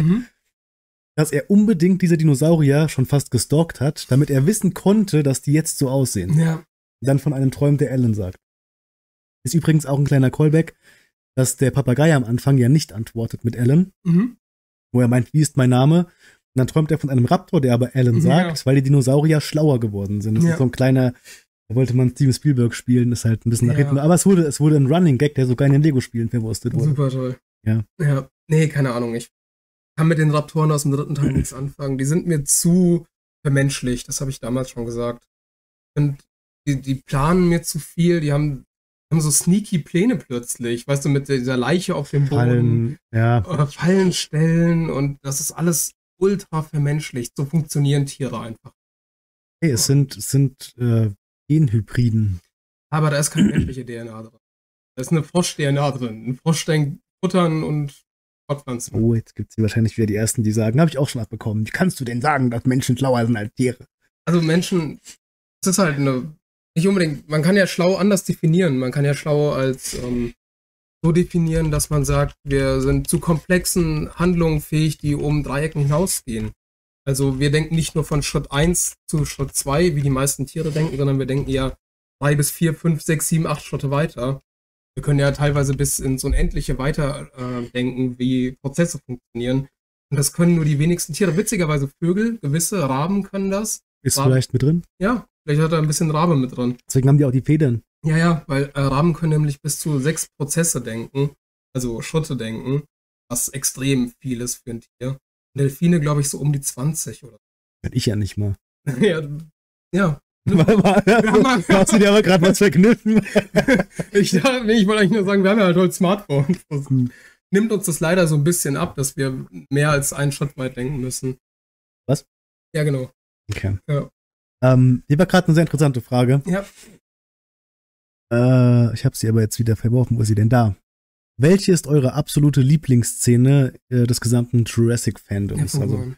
dass er unbedingt diese Dinosaurier schon fast gestalkt hat, damit er wissen konnte, dass die jetzt so aussehen. Ja. Dann von einem Träum, der Alan sagt. Ist übrigens auch ein kleiner Callback, dass der Papagei am Anfang ja nicht antwortet mit Alan, wo er meint, wie ist mein Name? Und dann träumt er von einem Raptor, der aber Alan sagt, weil die Dinosaurier schlauer geworden sind. Das ist so ein kleiner, da wollte man Steven Spielberg spielen, ist halt ein bisschen nach hinten. Aber es wurde ein Running Gag, der sogar in den Lego-Spielen verwurstet wurde. Super toll. Ja. Nee, keine Ahnung. Ich kann mit den Raptoren aus dem dritten Teil nichts anfangen. Die sind mir zu vermenschlicht, das habe ich damals schon gesagt. Und die planen mir zu viel, die haben so sneaky Pläne plötzlich, weißt du, mit dieser Leiche auf dem Boden. Fallen stellen und das ist alles ultra vermenschlicht. So funktionieren Tiere einfach. Hey, es sind Genhybriden. Aber da ist keine menschliche DNA drin. Da ist eine Frosch-DNA drin. Ein Frosch denkt Futtern und Fortpflanzen. Oh, jetzt gibt es wahrscheinlich wieder die Ersten, die sagen, habe ich auch schon abbekommen. Wie kannst du denn sagen, dass Menschen schlauer sind als Tiere? Also Menschen, es ist halt nicht unbedingt, man kann ja schlau anders definieren. Man kann ja schlau als so definieren, dass man sagt, wir sind zu komplexen Handlungen fähig, die um Dreiecken hinausgehen. Also wir denken nicht nur von Schritt 1 zu Schritt 2, wie die meisten Tiere denken, sondern wir denken ja 3 bis 4, 5, 6, 7, 8 Schritte weiter. Wir können ja teilweise bis ins Unendliche weiter denken, wie Prozesse funktionieren. Und das können nur die wenigsten Tiere. Witzigerweise Vögel, gewisse Raben können das. Ist vielleicht mit drin? Ja, vielleicht hat er ein bisschen Rabe mit drin. Deswegen haben die auch die Federn. Ja, weil Raben können nämlich bis zu 6 Prozesse denken, also Schritte denken, was extrem viel ist für ein Tier. Delfine, glaube ich, so um die 20 oder so. Ich ja nicht mal. Ja. Hast du dir aber gerade was verkniffen? Ich wollte eigentlich nur sagen, wir haben ja halt heute Smartphones. Das nimmt uns das leider so ein bisschen ab, dass wir mehr als einen Schritt weit denken müssen. Was? Ja, genau. Okay. Ja. Die war gerade eine sehr interessante Frage. Ja. Ich habe sie aber jetzt wieder verworfen. Wo ist sie denn da? Welche ist eure absolute Lieblingsszene des gesamten Jurassic-Fandoms? Ja, also,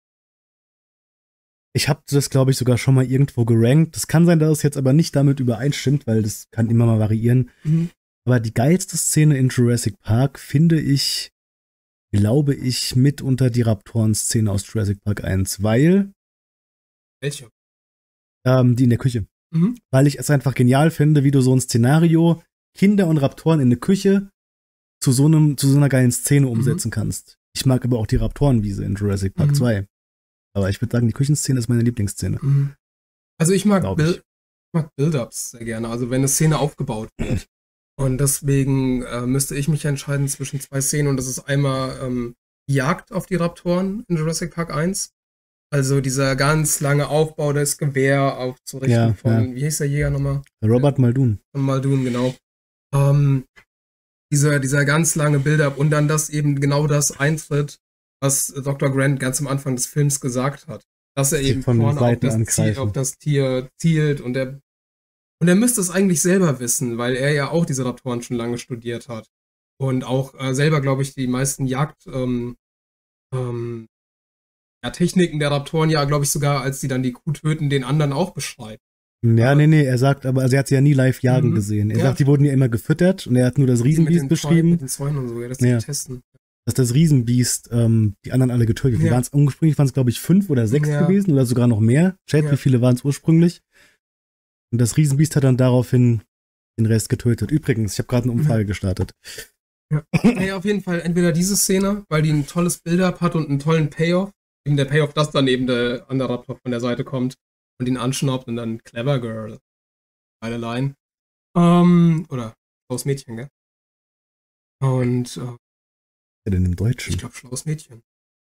ich habe das, glaube ich, sogar schon mal irgendwo gerankt. Das kann sein, dass es jetzt aber nicht damit übereinstimmt, weil das kann immer mal variieren. Aber die geilste Szene in Jurassic Park finde ich, glaube ich, mitunter die Raptoren-Szene aus Jurassic Park 1, weil welche? Die in der Küche. Weil ich es einfach genial finde, wie du so ein Szenario, Kinder und Raptoren in der Küche, zu so einer geilen Szene umsetzen kannst. Ich mag aber auch die Raptorenwiese in Jurassic Park 2. Aber ich würde sagen, die Küchenszene ist meine Lieblingsszene. Also ich mag Build-Ups sehr gerne, also wenn eine Szene aufgebaut wird. Und deswegen müsste ich mich entscheiden zwischen zwei Szenen und das ist einmal die Jagd auf die Raptoren in Jurassic Park 1. Also dieser ganz lange Aufbau des Gewehr aufzurichten von, wie hieß der Jäger nochmal? Robert Muldoon. Muldoon, genau. Dieser ganz lange Build-Up und dann eben genau das eintritt, was Dr. Grant ganz am Anfang des Films gesagt hat. Dass er eben vorne auf das Tier zielt und er müsste es eigentlich selber wissen, weil er ja auch diese Raptoren schon lange studiert hat. Und auch selber, glaube ich, die meisten Techniken der Raptoren ja, glaube ich, sogar, als die dann die Kuh töten, den anderen auch beschreibt. Ja, nee, er sagt aber, also er hat sie ja nie live jagen gesehen. Er sagt, die wurden ja immer gefüttert und er hat nur das Riesenbiest beschrieben. Mit den Zäunen und so, ja, das testen. Dass das Riesenbiest die anderen alle getötet hat. Ursprünglich waren es, glaube ich, 5 oder 6 gewesen oder sogar noch mehr. Chat, wie viele waren es ursprünglich? Und das Riesenbiest hat dann daraufhin den Rest getötet. Übrigens, ich habe gerade eine Umfrage gestartet. Ja. Hey, auf jeden Fall entweder diese Szene, weil die ein tolles Build-up hat und einen tollen Payoff. Eben der Payoff, dass dann eben der andere Raptor von der Seite kommt und ihn anschnaubt und dann Clever Girl. Geile Line. Oder schlaues Mädchen, gell? Und ja, denn im Deutschen? Ich glaube, schlaues Mädchen.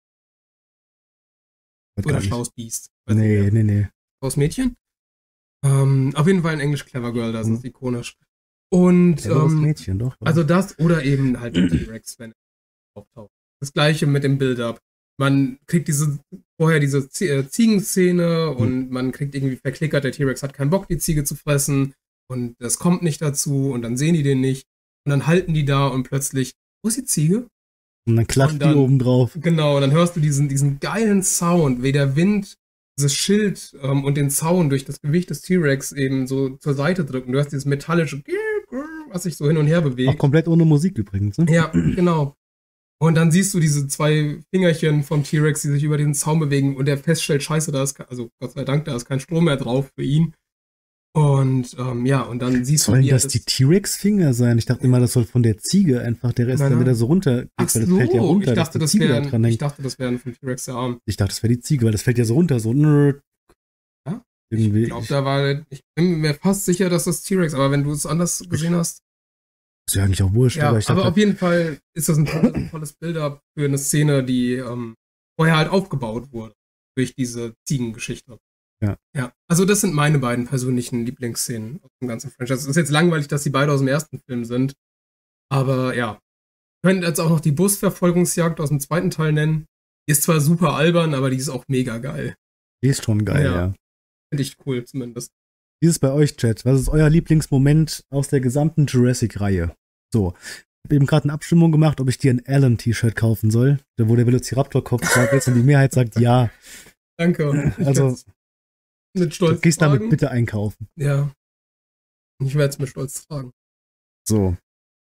Oder schlaues Biest. Nee. Schlaues Mädchen? Auf jeden Fall in Englisch Clever Girl, das ist ikonisch. Und Mädchen, doch. Also das oder eben halt der T-Rex, wenn er auftaucht. Das gleiche mit dem Build-up. Man kriegt vorher diese Ziegenszene und man kriegt irgendwie verklickert, der T-Rex hat keinen Bock, die Ziege zu fressen und das kommt nicht dazu und dann sehen die den nicht und dann halten die da und plötzlich, wo ist die Ziege? Und dann klatscht die oben drauf. Genau, und dann hörst du diesen geilen Sound, wie der Wind dieses Schild und den Zaun durch das Gewicht des T-Rex eben so zur Seite drückt. Und du hast dieses metallische, was sich so hin und her bewegt. Auch komplett ohne Musik übrigens, ne? Ja, genau. Und dann siehst du diese 2 Fingerchen vom T-Rex, die sich über den Zaun bewegen und der feststellt, scheiße, also Gott sei Dank, da ist kein Strom mehr drauf für ihn. Und und dann siehst du, sollen das die T-Rex-Finger sein? Ich dachte immer, das soll von der Ziege einfach der Rest, damit er so runter geht, weil das fällt ja runter. Ich dachte, das wäre vom T-Rex der Arm. Ich dachte, das wäre die Ziege, weil das fällt ja so runter, so ja? Ich glaube, ich bin mir fast sicher, dass das T-Rex, aber wenn du es anders gesehen hast. Ist ja eigentlich auch wurscht. Ja, aber auf jeden Fall ist das ein tolles Build-up für eine Szene, die vorher halt aufgebaut wurde durch diese Ziegengeschichte. Ja, also das sind meine beiden persönlichen Lieblingsszenen aus dem ganzen Franchise. Es ist jetzt langweilig, dass die beide aus dem ersten Film sind, aber ja. Wir können jetzt auch noch die Busverfolgungsjagd aus dem zweiten Teil nennen. Die ist zwar super albern, aber die ist auch mega geil. Die ist schon geil, ja. Finde ich cool zumindest. Wie ist es bei euch, Chat? Was ist euer Lieblingsmoment aus der gesamten Jurassic-Reihe? So, ich habe eben gerade eine Abstimmung gemacht, ob ich dir ein Alan-T-Shirt kaufen soll, wo der Velociraptor-Kopf drauf ist und die Mehrheit sagt ja. Danke. Also, mit Stolz du gehst damit bitte einkaufen. Ja. Ich werde es mit Stolz tragen. So.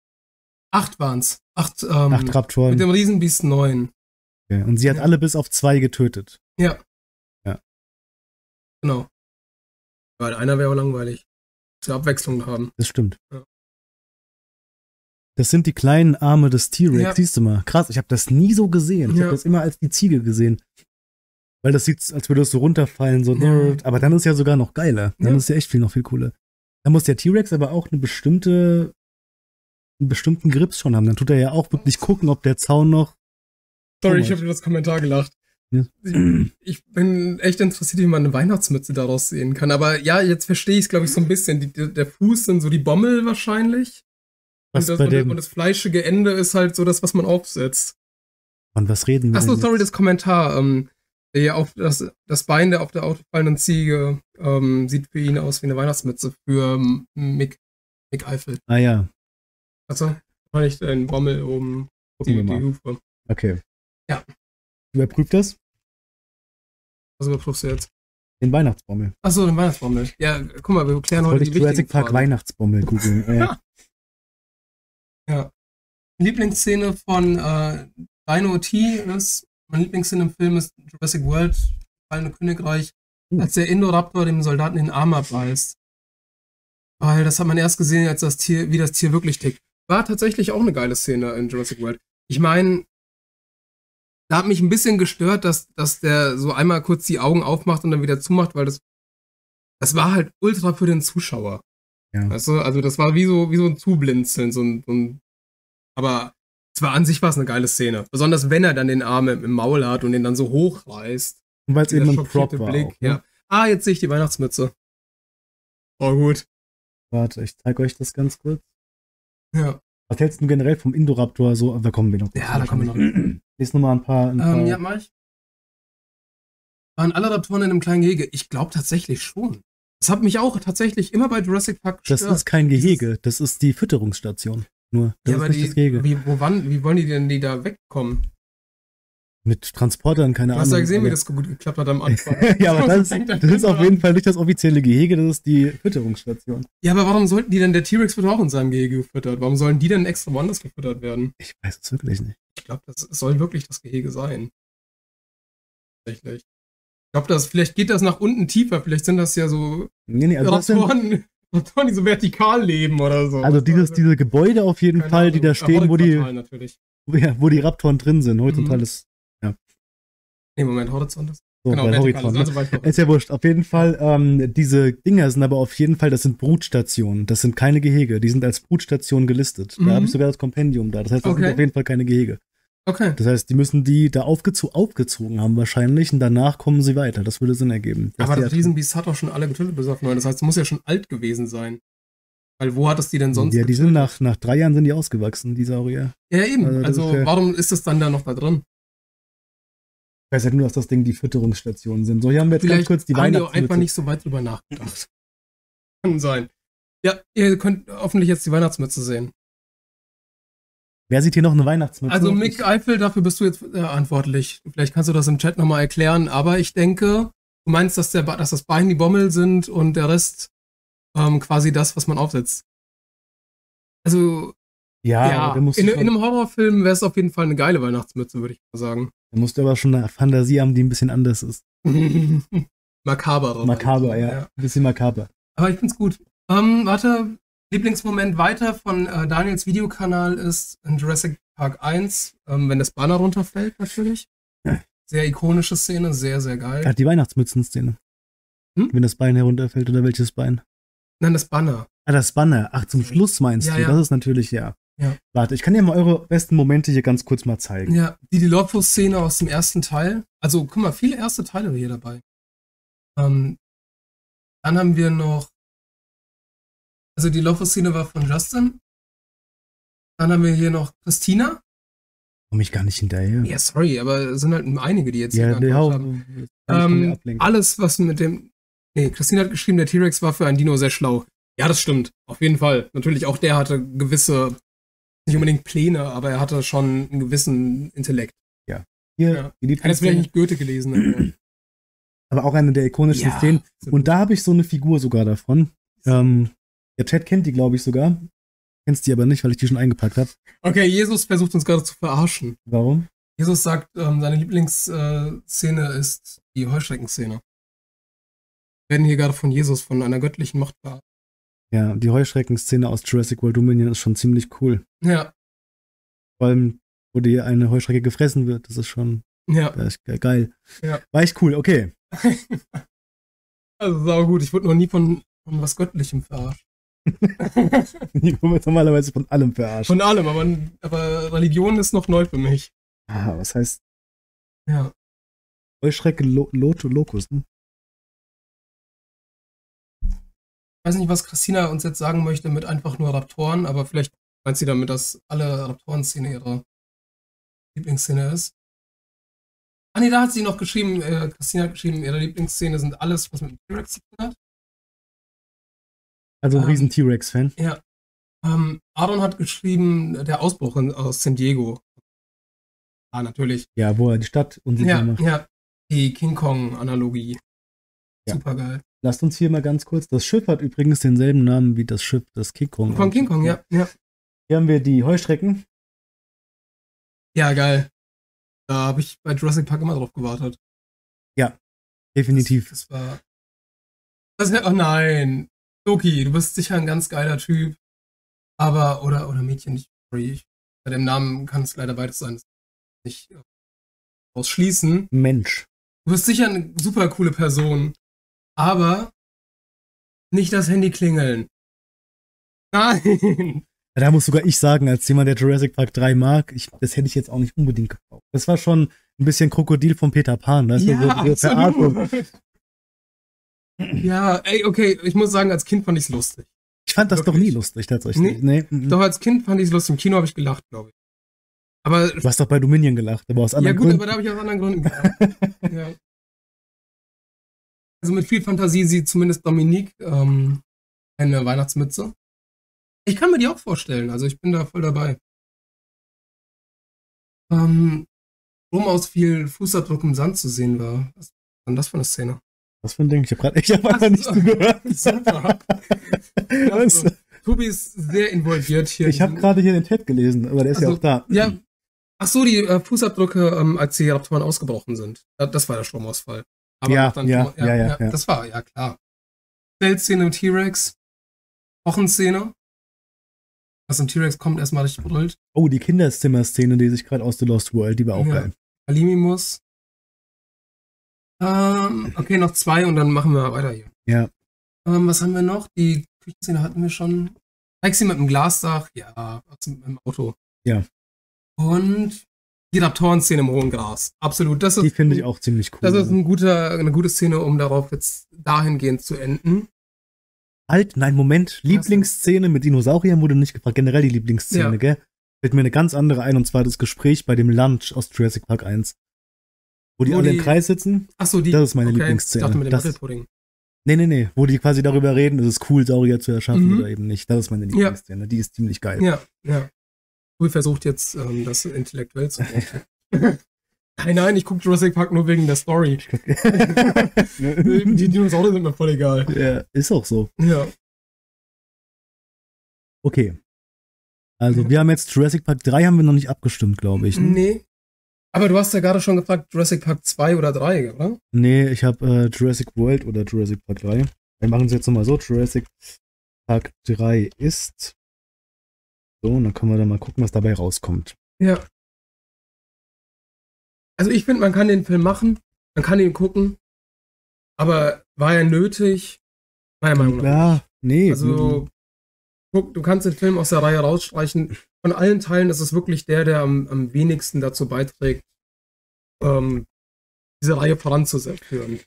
8 waren's. 8 Raptoren. Mit dem Riesenbiest 9. Okay. Und sie hat alle bis auf 2 getötet. Ja. Ja. Genau. Weil einer wäre auch langweilig. Zur Abwechslung haben. Das stimmt. Ja. Das sind die kleinen Arme des T-Rex. Siehst du mal. Krass, ich habe das nie so gesehen. Ich habe das immer als die Ziege gesehen. Weil das sieht, als würde es so runterfallen, so. Ja. Aber dann ist ja sogar noch geiler. Dann ist ja echt noch viel cooler. Dann muss der T-Rex aber auch einen bestimmten Grips schon haben. Dann tut er ja auch wirklich gucken, ob der Zaun noch. Sorry, ich habe dir das Kommentar gelacht. Ja. Ich bin echt interessiert, wie man eine Weihnachtsmütze daraus sehen kann. Aber ja, jetzt verstehe ich es, glaube ich, so ein bisschen. Der Fuß sind so die Bommel wahrscheinlich. Und das fleischige Ende ist halt so das, was man aufsetzt. Und was reden wir? Achso, sorry, das Kommentar. Das Bein der auf der autofallenden Ziege sieht für ihn aus wie eine Weihnachtsmütze für Mick Eifel. Ah ja. Also, war nicht ein Bommel oben die Hufe. Okay. Ja. Überprüft das? Was überprüfst du jetzt? Den Weihnachtsbommel. Achso, den Weihnachtsbommel. Ja, guck mal, wir klären heute die wichtigen Jurassic Park Weihnachtsbommel googeln. Ja. Lieblingsszene von Dino T ist, meine Lieblingsszene im Film ist Jurassic World, Fallende Königreich, als der Indoraptor dem Soldaten den Arm abbeißt. Weil das hat man erst gesehen, als wie das Tier wirklich tickt. War tatsächlich auch eine geile Szene in Jurassic World. Ich meine, da hat mich ein bisschen gestört, dass der so einmal kurz die Augen aufmacht und dann wieder zumacht, weil das war halt ultra für den Zuschauer. Ja. Weißt du? Also das war wie so ein Zublinzeln, aber an sich war es eine geile Szene. Besonders wenn er dann den Arm im Maul hat und den dann so hochreißt. Und weil es eben ein Prop war Blick, auch, ne? Ja. Ah, jetzt sehe ich die Weihnachtsmütze. Oh, gut. Warte, ich zeige euch das ganz kurz. Ja. Was hältst du generell vom Indoraptor so? Da kommen wir noch. Ja, da kommen wir noch. Lies nochmal ein paar. Ja, mach ich. Waren alle Raptoren in einem kleinen Gehege? Ich glaube tatsächlich schon. Das hat mich auch tatsächlich immer bei Jurassic Park gestört. Das ist kein Gehege, das ist die Fütterungsstation. Nur, das ist nicht das Gehege. Wie wollen die denn da wegkommen? Mit Transportern, keine Du Ahnung. hast ja gesehen, wie aber- das gut geklappt hat am Anfang. ja, aber das fängt dann ist auf an. jeden Fall nicht das offizielle Gehege, das ist die Fütterungsstation. Ja, aber warum sollten die denn, der T-Rex wird auch in seinem Gehege gefüttert? Warum sollen die denn extra woanders gefüttert werden? Ich weiß es wirklich nicht. Ich glaube, das soll wirklich das Gehege sein. Tatsächlich. Ich glaube, vielleicht geht das nach unten tiefer. Vielleicht sind das ja so Nee, also, das sind, Raptoren, die so vertikal leben oder so. also diese Gebäude auf jeden Keine Fall, die Ahnung. da stehen, wo die, Horizontal natürlich. wo die Raptoren drin sind. Horizontal ist Nee, Moment, Horizont ist. so, Genau, bei vertikal Horizont. ist. Also weiß ich noch. Ist ja wurscht. Auf jeden Fall, diese Dinger sind aber auf jeden Fall, das sind Brutstationen. Das sind keine Gehege. Die sind als Brutstation gelistet. Da habe ich sogar das Kompendium da. Das heißt, das sind Okay. auf jeden Fall keine Gehege. Okay. Das heißt, die müssen die da aufgezogen haben wahrscheinlich und danach kommen sie weiter. Das würde Sinn ergeben. Dass Aber die das Riesenbiest hat doch schon alle getötet bis auf 9. Das heißt, es muss ja schon alt gewesen sein. Weil wo hat es die denn sonst Ja, die sind getötet? nach 3 Jahren sind die ausgewachsen, die Saurier. Ja, eben. Also das Also, ist ja- warum ist es dann da noch da drin? Ich weiß halt nur, dass das Ding die Fütterungsstationen sind. So, hier haben wir jetzt ganz Vielleicht kurz die haben die auch einfach Weihnachtsmütze. nicht so weit drüber nachgedacht. Kann sein. Ja, ihr könnt hoffentlich jetzt die Weihnachtsmütze sehen. Wer sieht hier noch eine Weihnachtsmütze? Also Mick Eifel, dafür bist du jetzt verantwortlich. Vielleicht kannst du das im Chat nochmal erklären, aber ich denke, du meinst, dass das Bein die Bommel sind und der Rest quasi das, was man aufsetzt. Also, ja, da musst in du schon, einem Horrorfilm wäre es auf jeden Fall eine geile Weihnachtsmütze, würde ich mal sagen. da musst du aber schon eine Fantasie haben, die ein bisschen anders ist. Makaber. Makaber, ja. Ein bisschen makaber. Aber ich find's gut. Warte, Lieblingsmoment weiter von Daniels Videokanal ist in Jurassic Park 1, wenn das Banner runterfällt, natürlich. Ja. Sehr ikonische Szene, sehr, sehr geil. Ja, die Weihnachtsmützen-Szene. Wenn das Bein herunterfällt oder welches Bein? Nein, das Banner. Ah, das Banner. Ach, zum Schluss meinst Ja, du? ja. Das ist natürlich, ja. Ja. Warte, ich kann dir mal eure besten Momente hier ganz kurz mal zeigen. Ja, die Dilophous-Szene aus dem ersten Teil. Also, guck mal, viele erste Teile hier dabei. Dann haben wir noch. Also, die Dilophous-Szene war von Justin. Dann haben wir hier noch Christina. Komm ich gar nicht hinterher. Ja, sorry, aber es sind halt einige, die jetzt hier Ja, geantwortet haben. Alles, was mit dem. Nee, Christine hat geschrieben, der T-Rex war für ein Dino sehr schlau. Ja, das stimmt. Auf jeden Fall. Natürlich, auch der hatte gewisse, nicht unbedingt Pläne, aber er hatte schon einen gewissen Intellekt. Hier, Ja. die Ich kann jetzt vielleicht nicht Goethe gelesen. aber auch eine der ikonischen Szenen. Und da habe ich so eine Figur sogar davon. Der Chat kennt die, glaube ich, sogar. Kennst die aber nicht, weil ich die schon eingepackt habe. Okay, Jesus versucht uns gerade zu verarschen. Warum? Jesus sagt, seine Lieblingsszene ist die Heuschreckenszene. Wir werden hier gerade von Jesus, von einer göttlichen Macht verarscht. Ja, die Heuschrecken-Szene aus Jurassic World Dominion ist schon ziemlich cool. Ja, Vor allem, wo dir eine Heuschrecke gefressen wird. Das ist schon ja. geil. Ja. War echt cool, okay. Also sau gut. Ich wurde noch nie von was Göttlichem verarscht. Ich wurde normalerweise von allem verarscht. Von allem, aber Religion ist noch neu für mich. Ah, was heißt Ja. Heuschrecke Locus, ne? Ich weiß nicht, was Christina uns jetzt sagen möchte mit einfach nur Raptoren, aber vielleicht meint sie damit, dass alle Raptoren-Szene ihre Lieblingsszene ist. Ah nee, da hat sie noch geschrieben, Christina hat geschrieben, ihre Lieblingsszene sind alles, was mit dem T-Rex zu tun hat. Also ein riesen T-Rex-Fan. Ja. Aaron hat geschrieben, der Ausbruch aus San Diego. Ah, natürlich. Ja, wo er die Stadt unsicher macht. Ja, die King Kong-Analogie. Ja. Supergeil. Lasst uns hier mal ganz kurz. Das Schiff hat übrigens denselben Namen wie das Schiff, das King Kong. Von King Kong, ja. Hier haben wir die Heuschrecken. Ja, geil. Da habe ich bei Jurassic Park immer drauf gewartet. Ja, definitiv. Das war. Oh nein. Loki, du bist sicher ein ganz geiler Typ. Aber, oder Mädchen, nicht. Sorry. Bei dem Namen kann es leider beides sein. Das kann ich nicht ausschließen. Mensch. Du bist sicher eine super coole Person. Aber nicht das Handy klingeln. Nein. Da muss sogar ich sagen, als jemand, der Jurassic Park 3 mag, das hätte ich jetzt auch nicht unbedingt gebraucht. Das war schon ein bisschen Krokodil von Peter Pan. Das Ja, so Verarschung. absolut. Ja, ey, okay, ich muss sagen, als Kind fand ich es lustig. Ich fand das Wirklich? doch nie lustig, tatsächlich. Nee. Doch, als Kind fand ich es lustig. Im Kino habe ich gelacht, glaube ich. Aber, Du hast doch bei Dominion gelacht, aber aus ja anderen gut, Gründen. aber da habe ich aus anderen Gründen gelacht. Ja. Also mit viel Fantasie sieht zumindest Dominique eine Weihnachtsmütze. Ich kann mir die auch vorstellen, also ich bin da voll dabei. Stromausfiel, Fußabdruck im Sand zu sehen war. Was war denn das für eine Szene? Was für ein Ding? Ich habe einfach nicht zugehört. Super. Also, Tobi ist sehr involviert hier. Ich habe gerade hier den Ted gelesen, aber der ist ja auch da. Ja. Ach so, die Fußabdrücke, als die Raptoren ausgebrochen sind. Das war der Stromausfall. Aber Ja. Das war, ja klar. Szene mit T-Rex. Wochenszene. Was im T-Rex kommt, erstmal richtig brüllt. Oh, die Kinderzimmer-Szene, die sich gerade aus The Lost World, die war auch geil. Alimimus. Okay, noch 2 und dann machen wir weiter hier. Ja. Was haben wir noch? Die Küchenszene hatten wir schon. Taxi mit dem Glasdach. Ja, mit dem Auto. Ja. Und die Raptoren-Szene im hohen Gras. Absolut. Die finde ich auch ziemlich cool. Das ist eine gute Szene, um darauf jetzt dahingehend zu enden. Nein, Moment. Lieblingsszene mit Dinosauriern wurde nicht gefragt. Generell die Lieblingsszene, gell? Fällt mir eine ganz andere ein, und zwar das Gespräch bei dem Lunch aus Jurassic Park 1. Wo die alle im Kreis sitzen. Achso, die. Das ist meine Lieblingsszene. Ich dachte mit dem Wackelpudding. Nee. Wo die quasi darüber reden, ist es cool, Saurier zu erschaffen oder eben nicht. Das ist meine Lieblingsszene. Die ist ziemlich geil. Ja. Tobi versucht jetzt, das intellektuell zu machen. Nein, ich gucke Jurassic Park nur wegen der Story. Die Dinosaurier sind mir voll egal. Ja, ist auch so. Ja. Okay. Also, wir haben jetzt Jurassic Park 3 haben wir noch nicht abgestimmt, glaube ich. Ne? Nee. Aber du hast ja gerade schon gefragt, Jurassic Park 2 oder 3, oder? Nee, ich habe Jurassic World oder Jurassic Park 3. Wir machen es jetzt nochmal so. Jurassic Park 3 ist. So, und dann können wir dann mal gucken, was dabei rauskommt. Ja. Also ich finde, man kann den Film machen, man kann ihn gucken, aber war er nötig? Meiner Meinung nach nicht. Nee. Also, guck, du kannst den Film aus der Reihe rausstreichen. Von allen Teilen ist es wirklich der am wenigsten dazu beiträgt, diese Reihe voranzuführen.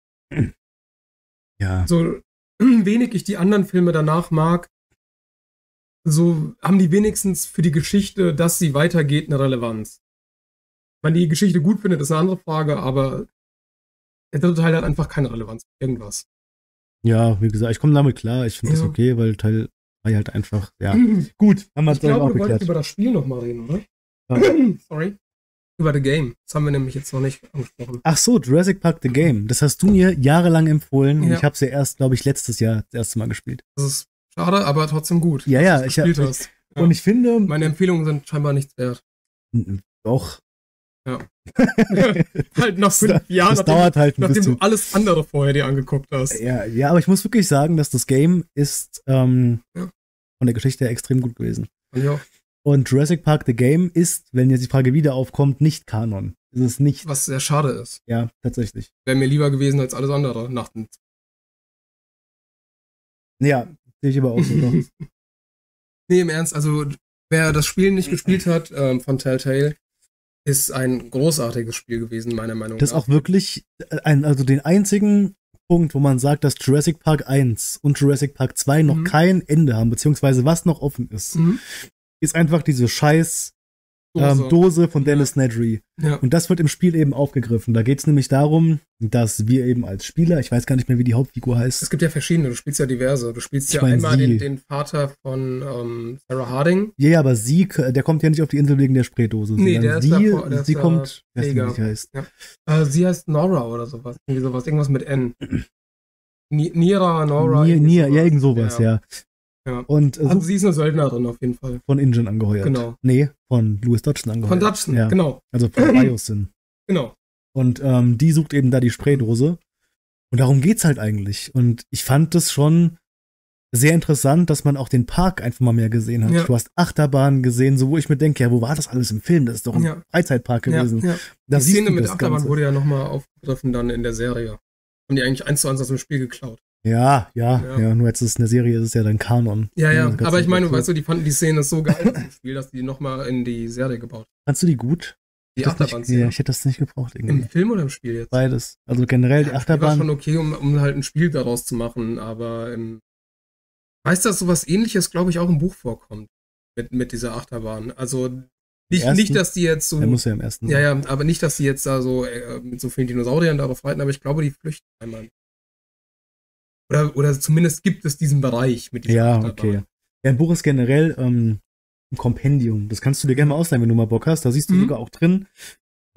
Ja. So wenig ich die anderen Filme danach mag, so haben die wenigstens für die Geschichte, dass sie weitergeht, eine Relevanz. Wenn man die Geschichte gut findet, ist eine andere Frage, aber der dritte Teil hat einfach keine Relevanz. Irgendwas. Ja, wie gesagt, ich komme damit klar. Ich finde das okay, weil Teil 3 halt einfach, ja. Gut, haben wir ich glaube, du wolltest über das Spiel nochmal reden, oder? Ja. Sorry. Über The Game. Das haben wir nämlich jetzt noch nicht angesprochen. Ach so, Jurassic Park The Game. Das hast du mir jahrelang empfohlen und ich habe es ja erst, glaube ich, letztes Jahr das erste Mal gespielt. Das ist schade, aber trotzdem gut. Ja, ich gespielt hast. Ja. Und ich finde... Meine Empfehlungen sind scheinbar nichts wert. Doch. Ja. Halt nach 5 Jahren, das dauert halt ein nachdem bisschen. Du alles andere vorher dir angeguckt hast. Ja, aber ich muss wirklich sagen, dass das Game ist von der Geschichte her extrem gut gewesen. Ja. Und Jurassic Park The Game ist, wenn jetzt die Frage wieder aufkommt, nicht Kanon. Ist es nicht. Was sehr schade ist. Ja, tatsächlich. Wäre mir lieber gewesen als alles andere. Ja, sehe ich aber auch so. Nee, im Ernst, also wer das Spiel nicht gespielt hat von Telltale, ist ein großartiges Spiel gewesen, meiner Meinung nach. Das ist auch wirklich also den einzigen Punkt, wo man sagt, dass Jurassic Park 1 und Jurassic Park 2 noch kein Ende haben, beziehungsweise was noch offen ist, ist einfach diese scheiß Dose von Dennis Nedry. Ja. Und das wird im Spiel eben aufgegriffen. Da geht es nämlich darum, dass wir eben als Spieler, ich weiß gar nicht mehr, wie die Hauptfigur heißt. Es gibt ja verschiedene, du spielst ja diverse. Du spielst einmal den Vater von Sarah Harding. Ja, aber der kommt ja nicht auf die Insel wegen der Spraydose. Nee, der ist davor, sie kommt, ich weiß nicht, wie sie heißt. Ja. Sie heißt Nora oder sowas. Irgendwas mit N. Nira, Nora. Ja, irgend sowas, ja. Ja. Und, also sie ist eine Söldnerin auf jeden Fall. Von Ingen angeheuert. Genau. Nee, von Louis Dodgson angeheuert. Von Dodgson, ja. Genau. Also von Biosyn. Genau. Und die sucht eben da die Spraydose. Und darum geht's halt eigentlich. Und ich fand das schon sehr interessant, dass man auch den Park einfach mal mehr gesehen hat. Ja. Du hast Achterbahnen gesehen, so wo ich mir denke, ja, wo war das alles im Film? Das ist doch ein Freizeitpark gewesen. Ja. Die Szene mit der Achterbahn wurde ja nochmal aufgegriffen dann in der Serie. Haben die eigentlich 1:1 aus dem Spiel geklaut. Ja, nur jetzt ist es eine Serie, ist es ja dann Kanon. Ja, aber ich meine, weißt du, die fanden die Szene so geil im Spiel, dass die nochmal in die Serie gebaut haben. Fandst du die gut? Die Achterbahn-Szene? Ja, ich hätte das nicht gebraucht irgendwie. Im Film oder im Spiel jetzt? Beides. Also generell die Achterbahn. Die war schon okay, um halt ein Spiel daraus zu machen, aber weißt du, dass sowas Ähnliches, glaube ich, auch im Buch vorkommt. Mit dieser Achterbahn. Also nicht, dass die jetzt so. Der muss ja im ersten sein. Ja, aber nicht, dass die jetzt da so mit so vielen Dinosauriern darauf reiten, aber ich glaube, die flüchten einmal. Oder zumindest gibt es diesen Bereich mit dieser Achterbahn. Okay. Ja, ein Buch ist generell ein Kompendium. Das kannst du dir gerne mal ausleihen, wenn du mal Bock hast. Da siehst du sogar auch drin,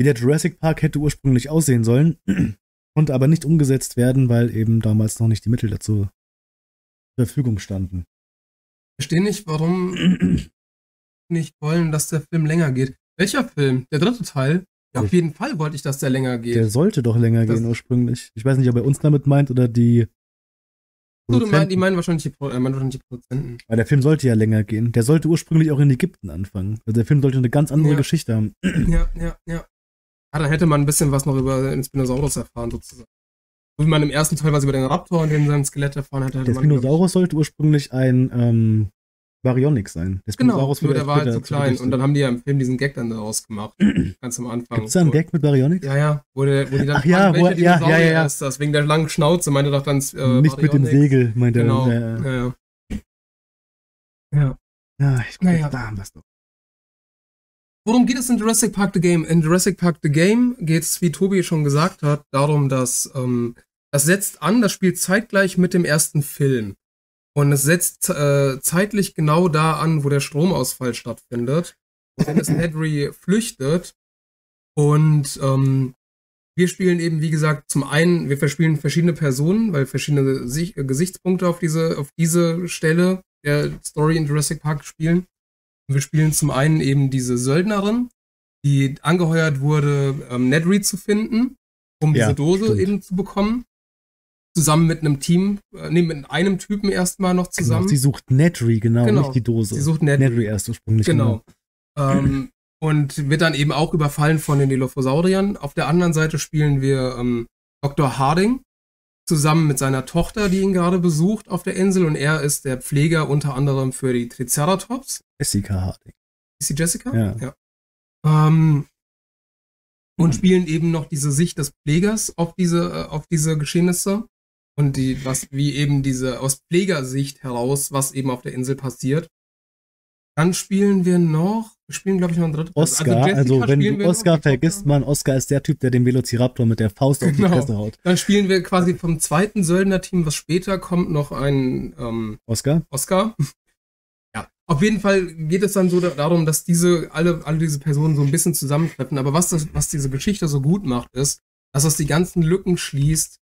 wie der Jurassic Park hätte ursprünglich aussehen sollen, konnte aber nicht umgesetzt werden, weil eben damals noch nicht die Mittel dazu zur Verfügung standen. Ich verstehe nicht, warum nicht wollen, dass der Film länger geht. Welcher Film? Der dritte Teil? Ja, auf jeden Fall wollte ich, dass der länger geht. Der sollte doch länger gehen ursprünglich. Ich weiß nicht, ob er uns damit meint oder die Die meinen wahrscheinlich die Produzenten. Aber der Film sollte ja länger gehen. Der sollte ursprünglich auch in Ägypten anfangen. Also der Film sollte eine ganz andere Geschichte haben. Ja. Ja, dann hätte man ein bisschen was noch über den Spinosaurus erfahren, sozusagen. So wie man im ersten Teil was über den Raptor und den seinem Skelett erfahren hatte. Der Spinosaurus sollte ursprünglich ein Baryonyx sein. Der Spinosaurus nur der war halt zu klein. Und dann haben die ja im Film diesen Gag dann daraus gemacht. Ganz am Anfang. Gibt's da einen Gag mit Baryonyx? Ja. Wo die dann Ach ja, ja. Ist das? Wegen der langen Schnauze meinte doch dann nicht Baryonyx. Mit dem Segel, meinte genau. er. Ja. Ja, ich glaube, da haben wir es doch. Worum geht es in Jurassic Park The Game? In Jurassic Park The Game geht es, wie Tobi schon gesagt hat, darum, dass das setzt an, das spielt zeitgleich mit dem ersten Film. Und es setzt zeitlich genau da an, wo der Stromausfall stattfindet. Und Dennis Nedry flüchtet. Und wir spielen eben, wie gesagt, zum einen, wir verspielen verschiedene Personen, weil verschiedene Gesichtspunkte auf diese Stelle der Story in Jurassic Park spielen. Und wir spielen zum einen eben diese Söldnerin, die angeheuert wurde, Nedry zu finden, um diese Dose eben zu bekommen. Zusammen mit einem Team, mit einem Typen erstmal noch zusammen. Genau, sie sucht Nedry, genau, nicht die Dose. Sie sucht Nedry erst ursprünglich. Genau. Und wird dann eben auch überfallen von den Dilophosauriern. Auf der anderen Seite spielen wir Dr. Harding zusammen mit seiner Tochter, die ihn gerade besucht auf der Insel. Und er ist der Pfleger unter anderem für die Triceratops. Jessica Harding. Ist sie Jessica? Ja. Und spielen eben noch diese Sicht des Pflegers auf diese Geschehnisse. Und wie eben aus Pflegersicht heraus, was eben auf der Insel passiert. Dann spielen wir, glaube ich, noch ein drittes. Oscar, also wenn du Oscar vergisst, Oscar ist der Typ, der den Velociraptor mit der Faust auf die Fresse haut. Dann spielen wir quasi vom zweiten Söldnerteam, was später kommt, noch ein Oscar. Ja, auf jeden Fall geht es dann so darum, dass alle diese Personen so ein bisschen zusammentreffen. Aber was diese Geschichte so gut macht, ist, dass es die ganzen Lücken schließt,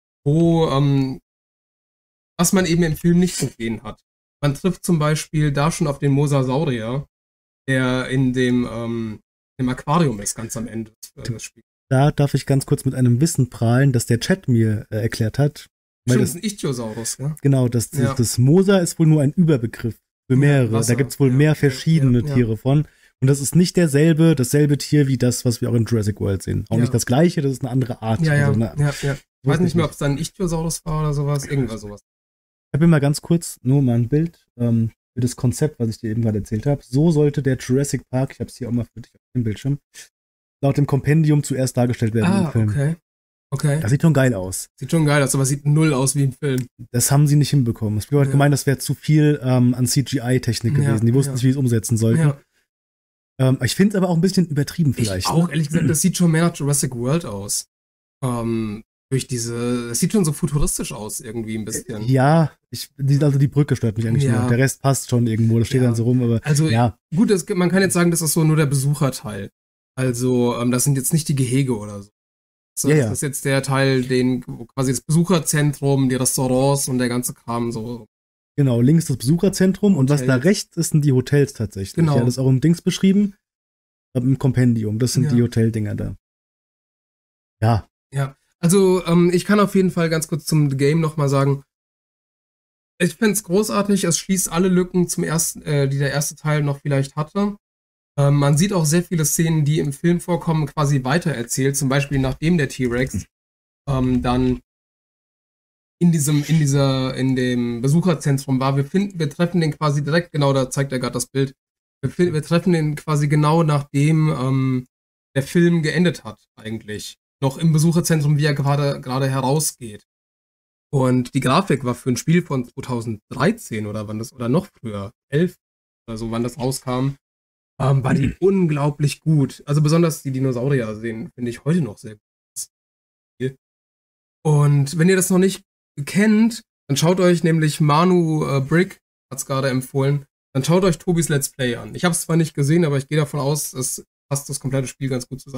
was man eben im Film nicht gesehen hat. Man trifft zum Beispiel da schon auf den Mosasaurier, der in dem Aquarium ist, ganz am Ende des Spiels. Da darf ich ganz kurz mit einem Wissen prahlen, das der Chat mir erklärt hat. Stimmt, das ist ein Ichthyosaurus, ja? Genau, das Mosa ist wohl nur ein Überbegriff für mehrere. Wasser, da gibt es wohl mehr verschiedene Tiere von. Und das ist nicht dasselbe Tier wie das, was wir auch in Jurassic World sehen. Auch nicht das gleiche, das ist eine andere Art. Ja. Ich weiß nicht mehr, ob es dann ein Ichthyosaurus war oder sowas, irgendwas sowas. Ich habe hier mal ganz kurz nur mal ein Bild für das Konzept, was ich dir eben gerade erzählt habe. So sollte der Jurassic Park, ich habe es hier auch mal für dich auf dem Bildschirm, laut dem Kompendium zuerst dargestellt werden im Film. Okay. Das sieht schon geil aus. Sieht schon geil aus, aber sieht null aus wie im Film. Das haben sie nicht hinbekommen. Ich habe gemeint, das wäre zu viel an CGI-Technik gewesen. Die wussten nicht, wie sie es umsetzen sollten. Ja. Ich finde es aber auch ein bisschen übertrieben vielleicht. Auch, ehrlich gesagt, das sieht schon mehr nach Jurassic World aus. Das sieht schon so futuristisch aus, irgendwie ein bisschen. Ja, die Brücke stört mich eigentlich nur. Der Rest passt schon irgendwo, das steht dann so rum, aber gut, man kann jetzt sagen, das ist so nur der Besucherteil. Also, das sind jetzt nicht die Gehege oder so. Das ist jetzt der Teil, quasi das Besucherzentrum, die Restaurants und der ganze Kram so. Genau, links das Besucherzentrum und was da rechts ist, sind die Hotels tatsächlich. Genau. Ja, das ist auch im Dings beschrieben, im Kompendium. Das sind die Hoteldinger da. Ja. Ja. Also, ich kann auf jeden Fall ganz kurz zum The Game nochmal sagen, ich finde es großartig, es schließt alle Lücken die der erste Teil noch vielleicht hatte. Man sieht auch sehr viele Szenen, die im Film vorkommen, quasi weitererzählt, zum Beispiel nachdem der T-Rex dann in dem Besucherzentrum war. Wir treffen den quasi direkt, genau, da zeigt er gerade das Bild, wir treffen den quasi genau nachdem der Film geendet hat, eigentlich. Noch im Besucherzentrum, wie er gerade herausgeht. Und die Grafik war für ein Spiel von 2013 oder noch früher, 11 oder so, wann das rauskam, war die unglaublich gut. Also besonders die Dinosaurier sehen, finde ich, heute noch sehr gut. Und wenn ihr das noch nicht kennt, dann schaut euch nämlich Manu Brick, hat es gerade empfohlen, dann schaut euch Tobis Let's Play an. Ich habe es zwar nicht gesehen, aber ich gehe davon aus, es passt das komplette Spiel ganz gut zusammen.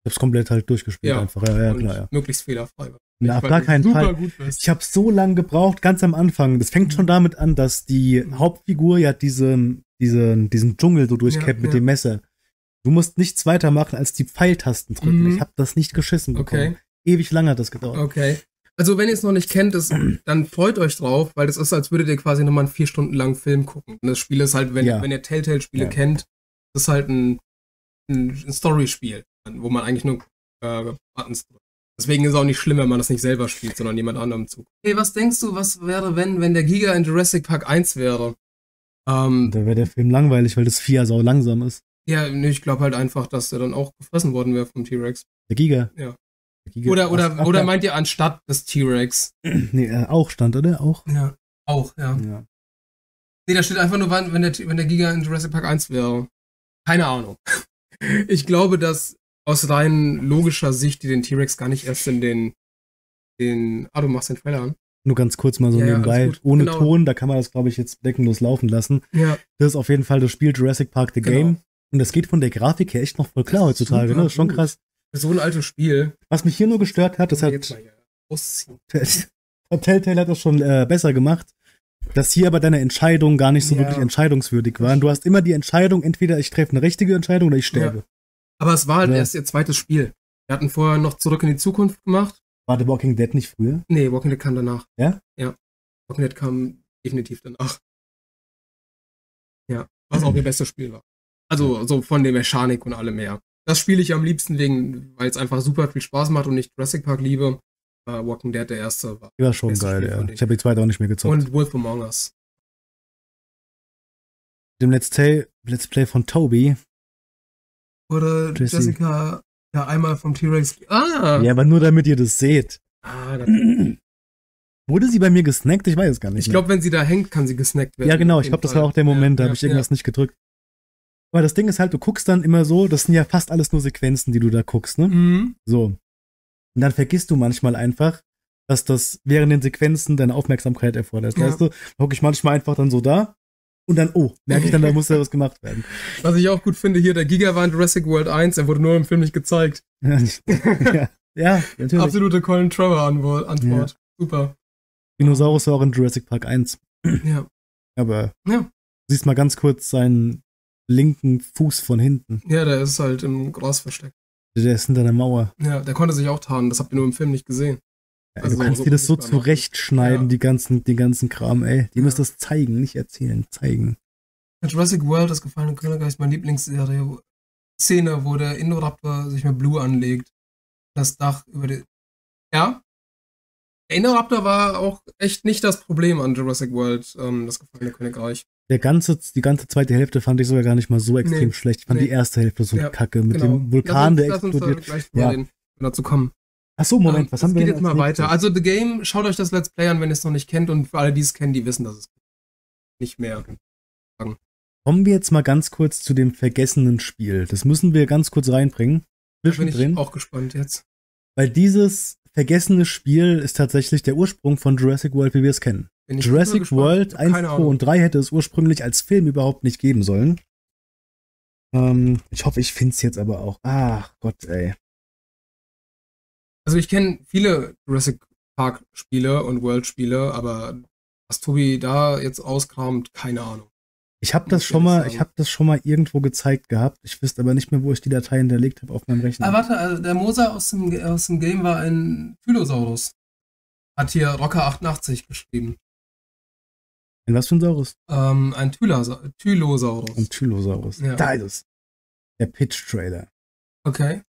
hab's komplett halt durchgespielt einfach. Ja, klar, ja. Möglichst fehlerfrei. Na, auf gar keinen Fall. Ich habe so lange gebraucht, ganz am Anfang. Das fängt schon damit an, dass die Hauptfigur ja diesen Dschungel so durchkämpft mit dem Messer. Du musst nichts weiter machen, als die Pfeiltasten drücken. Ich habe das nicht geschissen bekommen. Ewig lange hat das gedauert. Okay. Also wenn ihr es noch nicht kennt, dann freut euch drauf, weil das ist, als würdet ihr quasi nochmal einen 4 Stunden langen Film gucken. Und das Spiel ist halt, wenn ihr Telltale-Spiele kennt, das ist halt ein Story-Spiel, wo man eigentlich nur Buttons drückt. Deswegen ist es auch nicht schlimm, wenn man das nicht selber spielt, sondern jemand anderem zu. Hey, was denkst du, was wäre, wenn der Giga in Jurassic Park 1 wäre? Da wäre der Film langweilig, weil das Vieh ja sau langsam ist. Ja, ich glaube halt einfach, dass der dann auch gefressen worden wäre vom T-Rex. Der Giga? Ja. Der Giga. Oder meint ihr anstatt des T-Rex? Nee, auch stand, oder? Auch? Ja, auch, ja. Nee, da steht einfach nur, wenn der Giga in Jurassic Park 1 wäre. Keine Ahnung. Ich glaube, dass aus rein logischer Sicht die den T-Rex gar nicht erst in den du machst den Trailer an. Nur ganz kurz mal so nebenbei. Ohne Ton, da kann man das, glaube ich, jetzt deckenlos laufen lassen. Ja. Das ist auf jeden Fall das Spiel Jurassic Park The Game. Und das geht von der Grafik her echt noch voll klar heutzutage. Ne? Das ist schon krass. So ein altes Spiel. Was mich hier nur gestört hat, das hat Telltale hat das schon besser gemacht, dass hier aber deine Entscheidungen gar nicht so wirklich entscheidungswürdig waren. Du hast immer die Entscheidung, entweder ich treffe eine richtige Entscheidung oder ich sterbe. Ja. Aber es war halt erst ihr zweites Spiel. Wir hatten vorher noch Zurück in die Zukunft gemacht. War The Walking Dead nicht früher? Nee, Walking Dead kam danach. Ja? Ja. Walking Dead kam definitiv danach. Ja, was auch ihr bestes Spiel war. Also so von der Mechanik und allem mehr. Das spiele ich am liebsten weil es einfach super viel Spaß macht und ich Jurassic Park liebe. Walking Dead der erste war. Ja, schon geil, ja. Ich habe die zweite auch nicht mehr gezockt. Und Wolf Among Us. Dem Let's Play von Toby. Oder Jessica einmal vom T-Rex. Ja, aber nur damit ihr das seht. Wurde sie bei mir gesnackt? Ich weiß es gar nicht. Ich glaube, wenn sie da hängt, kann sie gesnackt werden. Ja, genau. Ich glaube, das war auch der Moment, da habe ich irgendwas nicht gedrückt. Aber das Ding ist halt, du guckst dann immer so, das sind ja fast alles nur Sequenzen, die du da guckst, ne? Mhm. So. Und dann vergisst du manchmal einfach, dass das während den Sequenzen deine Aufmerksamkeit erfordert. Ja. Weißt du, da gucke ich manchmal einfach dann so da und dann, merke ich dann, da muss ja was gemacht werden. Was ich auch gut finde hier, der Giga war in Jurassic World 1, er wurde nur im Film nicht gezeigt. ja, natürlich. Absolute Colin Trevor Antwort. Ja. Super. Dinosaurus war auch in Jurassic Park 1. Ja. Aber du siehst mal ganz kurz seinen linken Fuß von hinten. Ja, der ist halt im Gras versteckt. Der ist hinter der Mauer. Ja, der konnte sich auch tarnen, das habt ihr nur im Film nicht gesehen. Ja, also du kannst dir das so zurechtschneiden, den ganzen Kram, ey. Die müsst das zeigen, nicht erzählen, zeigen. Jurassic World, das gefallene Königreich, ist meine Lieblingsserie. Szene, wo der Indoraptor sich mit Blue anlegt. Das Dach über die... Ja? Der Indoraptor war auch echt nicht das Problem an Jurassic World, das gefallene Königreich. Die ganze zweite Hälfte fand ich sogar gar nicht mal so extrem schlecht. Ich fand die erste Hälfte so kacke mit dem Vulkan, der explodiert. Lass uns dazu kommen. Achso, Moment, was haben wir denn jetzt mal weiter? Also The Game, schaut euch das Let's Play an, wenn ihr es noch nicht kennt, und für alle, die es kennen, die wissen, dass es nicht mehr sagen. Kommen wir jetzt mal ganz kurz zu dem vergessenen Spiel. Das müssen wir ganz kurz reinbringen. Da bin ich auch gespannt jetzt. Weil dieses vergessene Spiel ist tatsächlich der Ursprung von Jurassic World, wie wir es kennen. Jurassic World 1, 2 und 3 hätte es ursprünglich als Film überhaupt nicht geben sollen. Ich hoffe, ich finde es jetzt aber auch. Ach Gott, ey. Also ich kenne viele Jurassic Park Spiele und World Spiele, aber was Tobi da jetzt auskramt, keine Ahnung. Ich habe das schon mal irgendwo gezeigt gehabt. Ich wüsste aber nicht mehr, wo ich die Datei hinterlegt habe auf meinem Rechner. Ah, warte, also der Moser aus dem Game war ein Tylosaurus. Hat hier Rocker 88 geschrieben. Ein was für ein Saurus? Ein Tylosaurus. Ein Tylosaurus. Ja. Da ist es. Der Pitch-Trailer. Okay.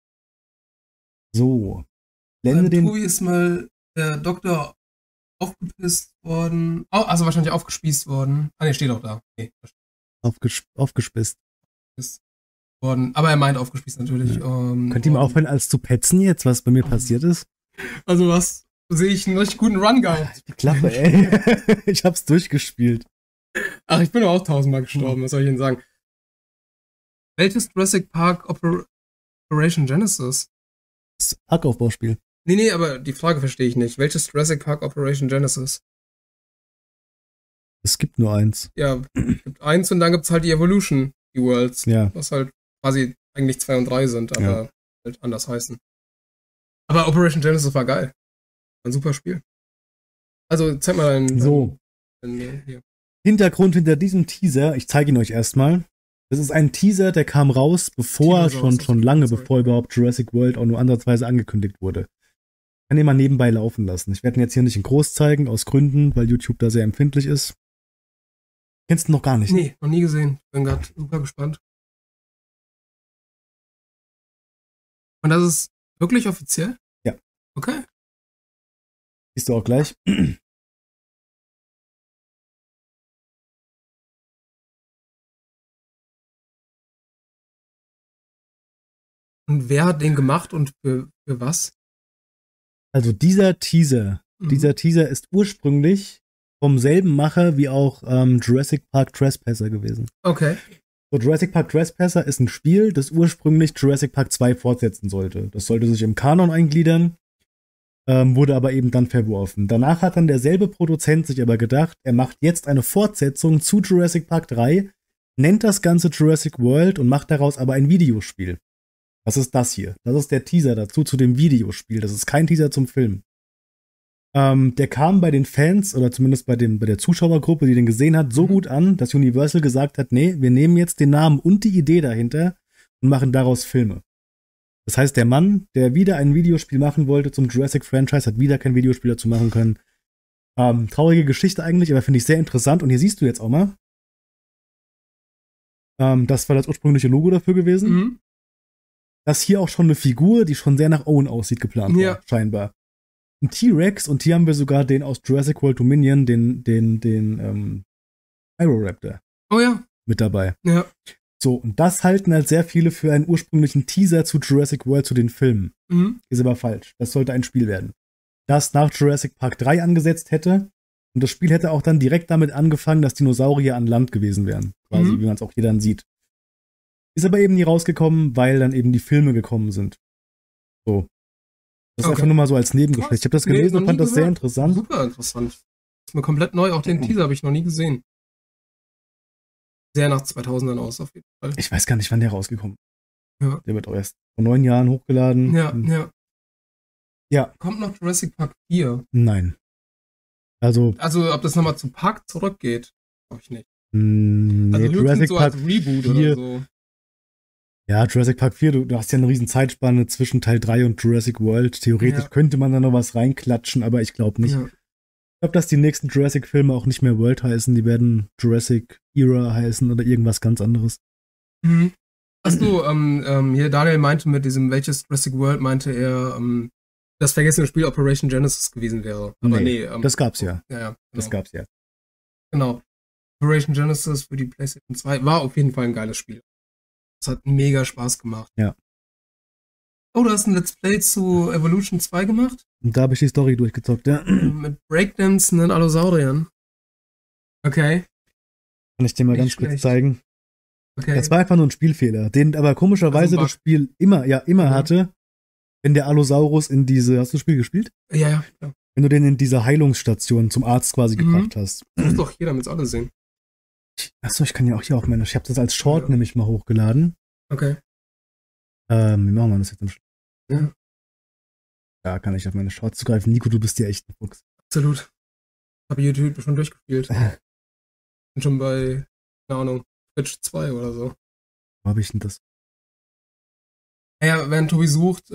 So. Tobi ist mal der Doktor aufgepisst worden. Also wahrscheinlich aufgespießt worden. Ah, ne, steht auch da. Nee, aufgespießt. Worden. Aber er meint aufgespießt natürlich. Ja. Könnt ihr mal aufhören, als zu petzen jetzt, was bei mir passiert ist? Also sehe ich einen richtig guten Run gehabt. Die Klappe, ey. Ich hab's durchgespielt. Ach, ich bin doch auch 1000-mal gestorben, was soll ich Ihnen sagen? Welches Jurassic Park Operation Genesis? Das Parkaufbauspiel. Nee, aber die Frage verstehe ich nicht. Welches Jurassic Park Operation Genesis? Es gibt nur eins. Ja, es gibt eins und dann gibt's halt die Evolution, die Worlds. Ja. Was halt quasi eigentlich 2 und 3 sind, aber halt anders heißen. Aber Operation Genesis war geil. Ein super Spiel. Also zeig mal hier. Hintergrund hinter diesem Teaser, ich zeige ihn euch erstmal. Das ist ein Teaser, der kam raus, bevor schon lange, bevor überhaupt Jurassic World auch nur ansatzweise angekündigt wurde. Ich kann den mal nebenbei laufen lassen. Ich werde ihn jetzt hier nicht in groß zeigen, aus Gründen, weil YouTube da sehr empfindlich ist. Kennst du noch gar nicht? Nee, noch nie gesehen. Bin gerade super gespannt. Und das ist wirklich offiziell? Ja. Okay. Siehst du auch gleich. Und wer hat den gemacht und für was? Also dieser Teaser ist ursprünglich vom selben Macher wie auch Jurassic Park Trespasser gewesen. Okay. So, Jurassic Park Trespasser ist ein Spiel, das ursprünglich Jurassic Park 2 fortsetzen sollte. Das sollte sich im Kanon eingliedern, wurde aber eben dann verworfen. Danach hat dann derselbe Produzent sich aber gedacht, er macht jetzt eine Fortsetzung zu Jurassic Park 3, nennt das Ganze Jurassic World und macht daraus aber ein Videospiel. Das ist das hier. Das ist der Teaser dazu, zu dem Videospiel. Das ist kein Teaser zum Film. Der kam bei den Fans, oder zumindest bei der Zuschauergruppe, die den gesehen hat, so gut an, dass Universal gesagt hat, nee, wir nehmen jetzt den Namen und die Idee dahinter und machen daraus Filme. Das heißt, der Mann, der wieder ein Videospiel machen wollte zum Jurassic-Franchise, hat wieder kein Videospiel dazu machen können. Traurige Geschichte eigentlich, aber finde ich sehr interessant. Und hier siehst du jetzt auch mal, das war das ursprüngliche Logo dafür gewesen. Mhm. Das hier auch schon eine Figur, die schon sehr nach Owen aussieht, geplant war, scheinbar. Ein T-Rex, und hier haben wir sogar den aus Jurassic World Dominion, den Aeroraptor. Oh ja. Mit dabei. Ja. So, und das halten halt sehr viele für einen ursprünglichen Teaser zu Jurassic World, zu den Filmen. Mhm. Ist aber falsch. Das sollte ein Spiel werden. Das nach Jurassic Park 3 angesetzt hätte. Und das Spiel hätte auch dann direkt damit angefangen, dass Dinosaurier an Land gewesen wären. Quasi, wie man es auch hier dann sieht. Ist aber eben nie rausgekommen, weil dann eben die Filme gekommen sind. So. Das ist einfach nur mal so als Nebengeschichte. Ich habe das gelesen und fand das sehr interessant. Super interessant. Das ist mir komplett neu. Auch den Teaser habe ich noch nie gesehen. Sehr nach 2000ern aus, auf jeden Fall. Ich weiß gar nicht, wann der rausgekommen ist. Ja. Der wird auch erst vor 9 Jahren hochgeladen. Ja. Kommt noch Jurassic Park 4? Nein. Also, ob das nochmal zu Park zurückgeht, glaube ich nicht. Nee, also Jurassic so Park als Reboot 4, oder so. Ja, Jurassic Park 4, du hast ja eine riesen Zeitspanne zwischen Teil 3 und Jurassic World. Theoretisch könnte man da noch was reinklatschen, aber ich glaube nicht. Ja. Ich glaube, dass die nächsten Jurassic-Filme auch nicht mehr World heißen. Die werden Jurassic Era heißen oder irgendwas ganz anderes. Mhm. Achso, hier Daniel meinte mit diesem, welches Jurassic World meinte er, das vergessene Spiel Operation Genesis gewesen wäre. Aber nee das gab's ja. Ja, genau. Das gab's ja. Genau. Operation Genesis für die PlayStation 2 war auf jeden Fall ein geiles Spiel. Es hat mega Spaß gemacht. Ja. Oh, du hast ein Let's Play zu Evolution 2 gemacht? Und da habe ich die Story durchgezockt, ja. Mit Breakdancenden Allosauriern. Okay. Kann ich dir mal ganz kurz zeigen. Okay. Das war einfach nur ein Spielfehler, den aber komischerweise das Spiel immer hatte, wenn der Allosaurus in diese, hast du das Spiel gespielt? Ja. Wenn du den in diese Heilungsstation zum Arzt quasi gebracht hast. Das muss doch jeder mit alle sehen. Achso, ich kann ja auch hier auf meine, ich habe das als Short nämlich mal hochgeladen. Okay. Wie machen wir das jetzt im Schluss? Ja. Da kann ich auf meine Shorts zugreifen. Nico, du bist ja echt ein Fuchs. Absolut. Habe YouTube schon durchgespielt. Bin schon bei, keine Ahnung, Twitch 2 oder so. Wo habe ich denn das? Ja, wenn Tobi sucht,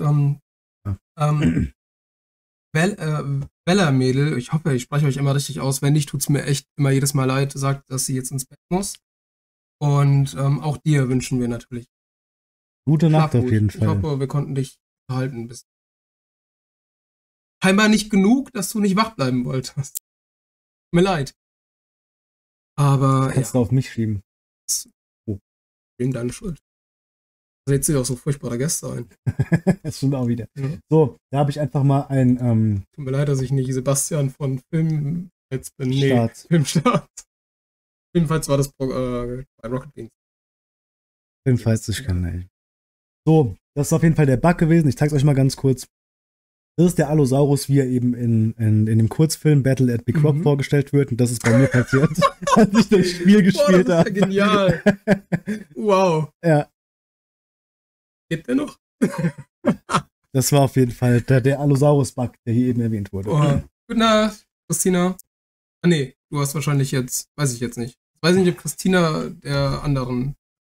Bella-Mädel, ich hoffe, ich spreche euch immer richtig aus. Wenn nicht, tut's mir echt immer jedes Mal leid, sagt, dass sie jetzt ins Bett muss. Und auch dir wünschen wir natürlich. Gute Nacht auf jeden Fall. Ich hoffe, wir konnten dich behalten. Scheinbar nicht genug, dass du nicht wach bleiben wolltest. Tut mir leid. Aber das kannst du auf mich schieben. Wem deine Schuld? Da setzt sich auch so furchtbarer Gäste ein. Das stimmt auch wieder. Ja. So, da habe ich einfach mal ein Tut mir leid, dass ich nicht Sebastian von Film jetzt bin. Start. Filmstart. Jedenfalls war das bei Rocket Beans. Filmfalls ich kann, ey. So, das ist auf jeden Fall der Bug gewesen. Ich zeig's euch mal ganz kurz. Das ist der Allosaurus, wie er eben in dem Kurzfilm Battle at Big Rock vorgestellt wird. Und das ist bei mir passiert, als ich das Spiel gespielt habe. Das ist ja genial. Wow. Ja. Geht der noch? Das war auf jeden Fall der Allosaurus-Bug, der hier eben erwähnt wurde. Oh. Gute Nacht, Christina. Ah, nee, du hast wahrscheinlich jetzt, weiß ich jetzt nicht. Ich weiß nicht, ob Christina der anderen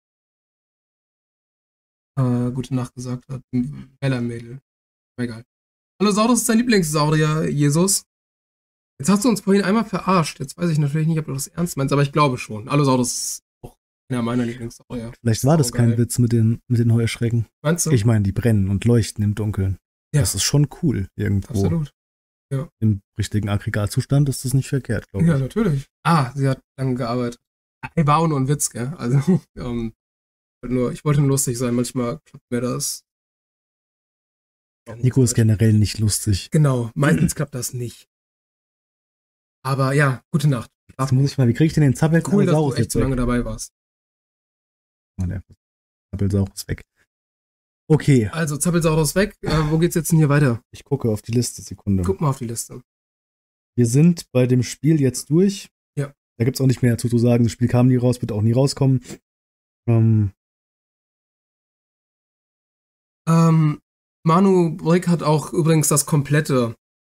gute Nacht gesagt hat. Bella-Mädel. Egal. Allosaurus ist dein Lieblingssaurier, Jesus. Jetzt hast du uns vorhin einmal verarscht. Jetzt weiß ich natürlich nicht, ob du das ernst meinst, aber ich glaube schon. Allosaurus ist auch einer meiner Lieblingssaurier. Vielleicht war das kein Witz mit den Heuschrecken. Meinst du? Ich meine, die brennen und leuchten im Dunkeln. Ja. Das ist schon cool irgendwo. Absolut. Ja. Im richtigen Aggregatzustand ist das nicht verkehrt, glaube ich. Ja, natürlich. Sie hat lange gearbeitet. War auch nur ein Witz, gell? Also, ich wollte nur lustig sein. Manchmal klappt mir das. Nico ist generell nicht lustig. Genau, meistens klappt das nicht. Aber ja, gute Nacht. Jetzt muss ich mal, wie kriege ich denn den Zappelsaurus cool, dass du echt jetzt so lange dabei warst. Der Zappelsaurus weg. Okay. Also, Zappelsaurus weg. Wo geht's jetzt denn hier weiter? Ich gucke auf die Liste, Sekunde. Guck mal auf die Liste. Wir sind bei dem Spiel jetzt durch. Ja. Da gibt's auch nicht mehr dazu zu sagen. Das Spiel kam nie raus, wird auch nie rauskommen. Manu Brick hat auch übrigens das komplette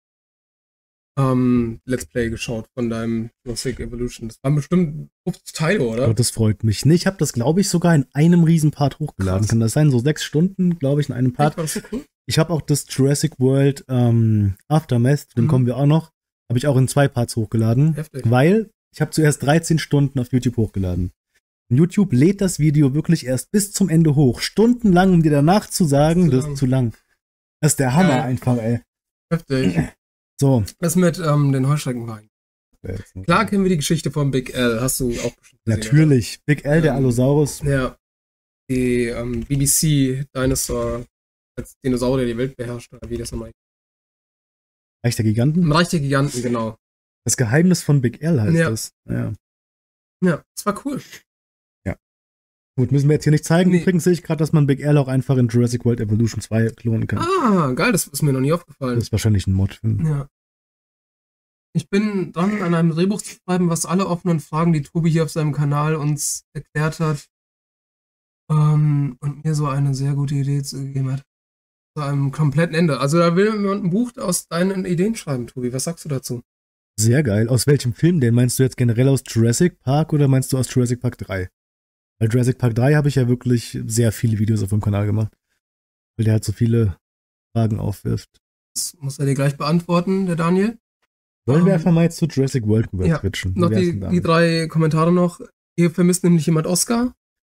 Let's Play geschaut von deinem Jurassic Evolution. Das waren bestimmt 50 Teile, oder? Oh, das freut mich. Nee, ich habe das, glaube ich, sogar in einem Riesenpart hochgeladen. Krass. Kann das sein? So 6 Stunden, glaube ich, in einem Part. War das so cool? Ich habe auch das Jurassic World Aftermath, zu dem kommen wir auch noch, habe ich auch in 2 Parts hochgeladen. Heftig. Weil ich habe zuerst 13 Stunden auf YouTube hochgeladen. YouTube lädt das Video wirklich erst bis zum Ende hoch. Stundenlang, um dir danach zu sagen, das ist zu lang. Das ist der Hammer einfach, ey. Heftig. So. Das mit den Heuschreckenwein. Klar kennen wir die Geschichte von Big L. Hast du auch bestimmt gesehen, natürlich. Oder? Big L, der Allosaurus. Ja. Die BBC Dinosaur, als Dinosaurier die Welt beherrscht, oder wie das nochmal. Reich der Giganten? Reich der Giganten, genau. Das Geheimnis von Big L heißt das. Ja. Ja, das war cool. Ja. Gut, müssen wir jetzt hier nicht zeigen. Nee. Übrigens sehe ich gerade, dass man Big L auch einfach in Jurassic World Evolution 2 klonen kann. Ah, geil, das ist mir noch nie aufgefallen. Das ist wahrscheinlich ein Mod. Ja. Ich bin dran, an einem Drehbuch zu schreiben, was alle offenen Fragen, die Tobi hier auf seinem Kanal uns erklärt hat, und mir so eine sehr gute Idee gegeben hat. Zu einem kompletten Ende. Also da will man ein Buch aus deinen Ideen schreiben, Tobi. Was sagst du dazu? Sehr geil. Aus welchem Film denn? Meinst du jetzt generell aus Jurassic Park oder meinst du aus Jurassic Park 3? Weil Jurassic Park 3 habe ich ja wirklich sehr viele Videos auf dem Kanal gemacht. Weil der halt so viele Fragen aufwirft. Das muss er dir gleich beantworten, der Daniel. Wollen wir einfach mal jetzt zu Jurassic World rüber switchen? Noch die 3 Kommentare noch. Hier vermisst nämlich jemand Oscar.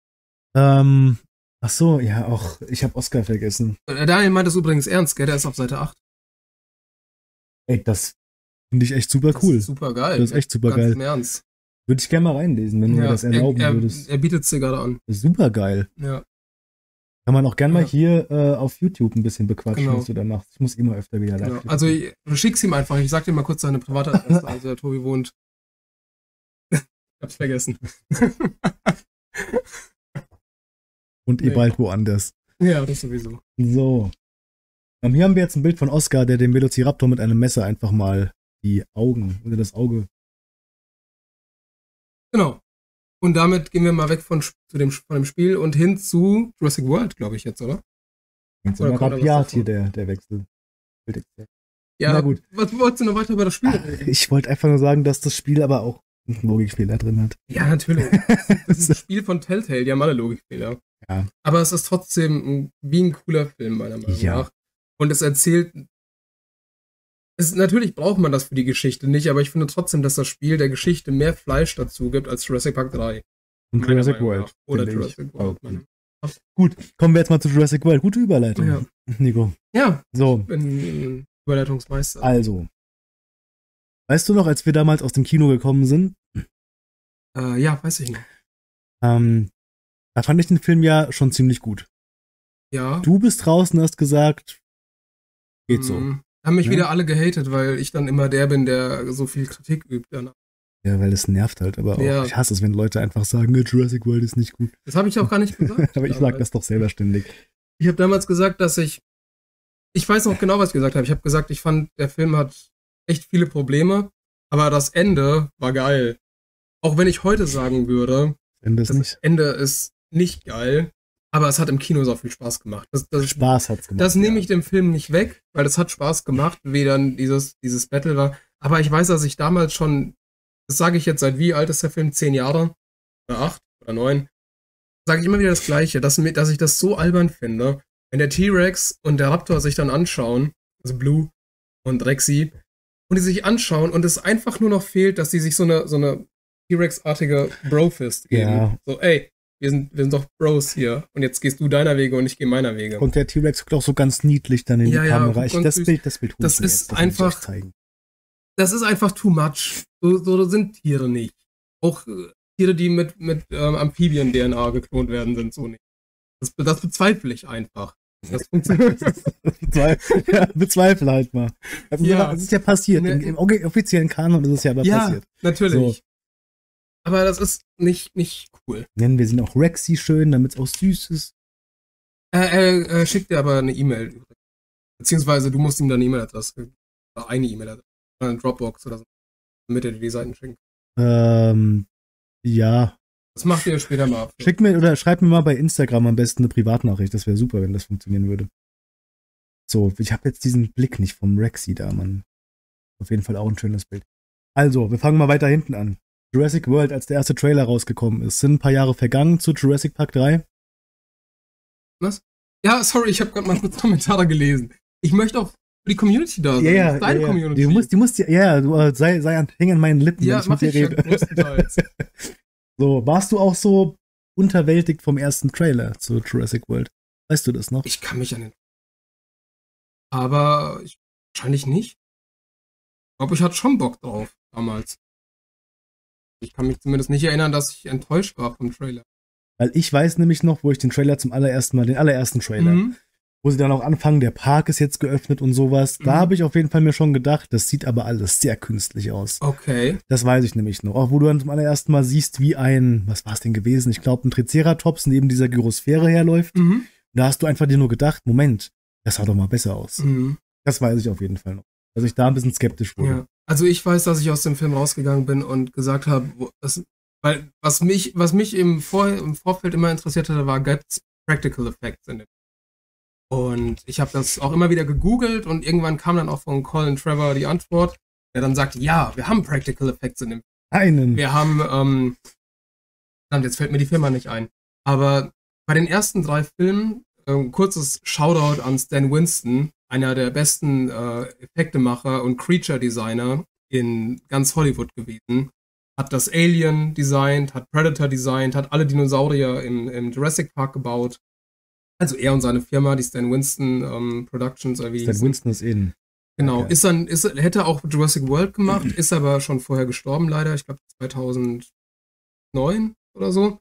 Ach so, ja, auch. Ich habe Oscar vergessen. Der Daniel meint das übrigens ernst, gell? Der ist auf Seite 8. Ey, das finde ich echt super cool. Das ist super geil. Das ist echt super geil. Im Ernst. Würde ich gerne mal reinlesen, wenn du mir das erlauben würdest. Er bietet es dir gerade an. Super geil. Ja. Kann man auch gerne mal hier auf YouTube ein bisschen bequatschen, was du da machst. Ich muss immer öfter wieder live. Also du schickst ihm einfach. Ich sag dir mal kurz seine private Adresse. Also der Tobi wohnt. Ich hab's vergessen. Und bald woanders. Ja, das sowieso. So. Hier haben wir jetzt ein Bild von Oscar, der dem Velociraptor mit einem Messer einfach mal die Augen oder das Auge. Genau. Und damit gehen wir mal weg von dem Spiel und hin zu Jurassic World, glaube ich jetzt, oder? Jetzt ist rabiat hier der Wechsel. Ja, na gut. Was wolltest du noch weiter über das Spiel reden? Ich wollte einfach nur sagen, dass das Spiel aber auch einen Logikfehler drin hat. Ja, natürlich. Das ist ein Spiel von Telltale, die haben alle Logikfehler. Ja. Aber es ist trotzdem wie ein cooler Film, meiner Meinung nach. Und es erzählt. Natürlich braucht man das für die Geschichte nicht, aber ich finde trotzdem, dass das Spiel der Geschichte mehr Fleisch dazu gibt als Jurassic Park 3. Und Jurassic World. Oder Jurassic World. Gut, kommen wir jetzt mal zu Jurassic World. Gute Überleitung, ja. Nico. Ja, so. Ich bin Überleitungsmeister. Also, weißt du noch, als wir damals aus dem Kino gekommen sind? Ja, weiß ich noch. Da fand ich den Film ja schon ziemlich gut. Ja. Du bist draußen, hast gesagt, geht so. Haben mich wieder alle gehatet, weil ich dann immer der bin, der so viel Kritik übt danach. Ja, weil es nervt halt, aber auch. Ich hasse es, wenn Leute einfach sagen, Jurassic World ist nicht gut. Das habe ich auch gar nicht gesagt. Aber ich sag das doch selber ständig. Ich habe damals gesagt, dass ich weiß noch genau, was ich gesagt habe. Ich habe gesagt, ich fand, der Film hat echt viele Probleme, aber das Ende war geil. Auch wenn ich heute sagen würde, das Ende ist nicht geil, Aber es hat im Kino so viel Spaß gemacht. Spaß hat's gemacht. Das nehme ich dem Film nicht weg, weil es hat Spaß gemacht, wie dann dieses Battle war. Aber ich weiß, dass ich damals schon, das sage ich jetzt seit wie alt ist der Film? 10 Jahre? Oder 8 oder 9? Sage ich immer wieder das Gleiche, dass ich das so albern finde, wenn der T-Rex und der Raptor sich dann anschauen, also Blue und Rexy, und die sich anschauen und es einfach nur noch fehlt, dass die sich so eine T-Rex-artige Bro-Fist geben. Ja. So, ey, wir sind doch Bros hier und jetzt gehst du deiner Wege und ich gehe meiner Wege. Und der T-Rex guckt auch so ganz niedlich dann in die Kamera. Das Bild das ist einfach, das ist einfach too much. So sind Tiere nicht. Auch Tiere, die mit Amphibien-DNA geklont werden, sind so nicht. Das bezweifle ich einfach. Das funktioniert. Bezweifle halt mal. Also das ist ja passiert. Ne, Im offiziellen Kanon ist es ja aber passiert. Ja, natürlich. So. Aber das ist nicht cool. Nennen wir sie noch Rexy schön, damit es auch süß ist. Schickt dir aber eine E-Mail. Beziehungsweise du musst ihm dann eine E-Mail-Adresse. Oder eine E-Mail-Adresse. Eine Dropbox oder so. Damit er dir die Seiten schenkt. Ja. Das macht ihr später mal ab. Schickt mir oder schreibt mir mal bei Instagram am besten eine Privatnachricht. Das wäre super, wenn das funktionieren würde. So, ich habe jetzt diesen Blick nicht vom Rexy da, Mann. Auf jeden Fall auch ein schönes Bild. Also, wir fangen mal weiter hinten an. Jurassic World, als der erste Trailer rausgekommen ist, sind ein paar Jahre vergangen zu Jurassic Park 3. Was? Ja, sorry, ich habe gerade mal kurz Kommentare gelesen. Ich möchte auch für die Community da sein. Ja, deine Community. Die musst du sei häng an meinen Lippen, ja, wenn ich mit dir rede. Größtenteils. So, warst du auch so unterwältigt vom ersten Trailer zu Jurassic World? Weißt du das noch? Ich kann mich an den. Aber wahrscheinlich nicht. Ich glaube, ich hatte schon Bock drauf damals. Ich kann mich zumindest nicht erinnern, dass ich enttäuscht war vom Trailer. Weil ich weiß nämlich noch, wo ich den Trailer den allerersten Trailer, wo sie dann auch anfangen, der Park ist jetzt geöffnet und sowas. Da habe ich auf jeden Fall mir schon gedacht, das sieht aber alles sehr künstlich aus. Okay. Das weiß ich nämlich noch. Auch wo du dann zum allerersten Mal siehst, wie was war es denn gewesen? Ich glaube, ein Triceratops neben dieser Gyrosphäre herläuft. Da hast du einfach dir nur gedacht, Moment, das sah doch mal besser aus. Das weiß ich auf jeden Fall noch. Also ich da ein bisschen skeptisch wurde. Ja. Also ich weiß, dass ich aus dem Film rausgegangen bin und gesagt habe, weil was mich im Vorfeld immer interessiert hatte, war, gibt's Practical Effects in dem. Und ich habe das auch immer wieder gegoogelt und irgendwann kam dann auch von Colin Trevor die Antwort, der dann sagte, ja, wir haben Practical Effects in dem. Wir haben, jetzt fällt mir die Firma nicht ein, aber bei den ersten 3 Filmen, kurzes Shoutout an Stan Winston, einer der besten Effektemacher und Creature-Designer in ganz Hollywood gewesen. Hat das Alien designt, hat Predator designt, hat alle Dinosaurier im Jurassic Park gebaut. Also er und seine Firma, die Stan Winston Productions. Stan Winston ist in. Genau, hätte auch Jurassic World gemacht, ist aber schon vorher gestorben leider. Ich glaube 2009 oder so.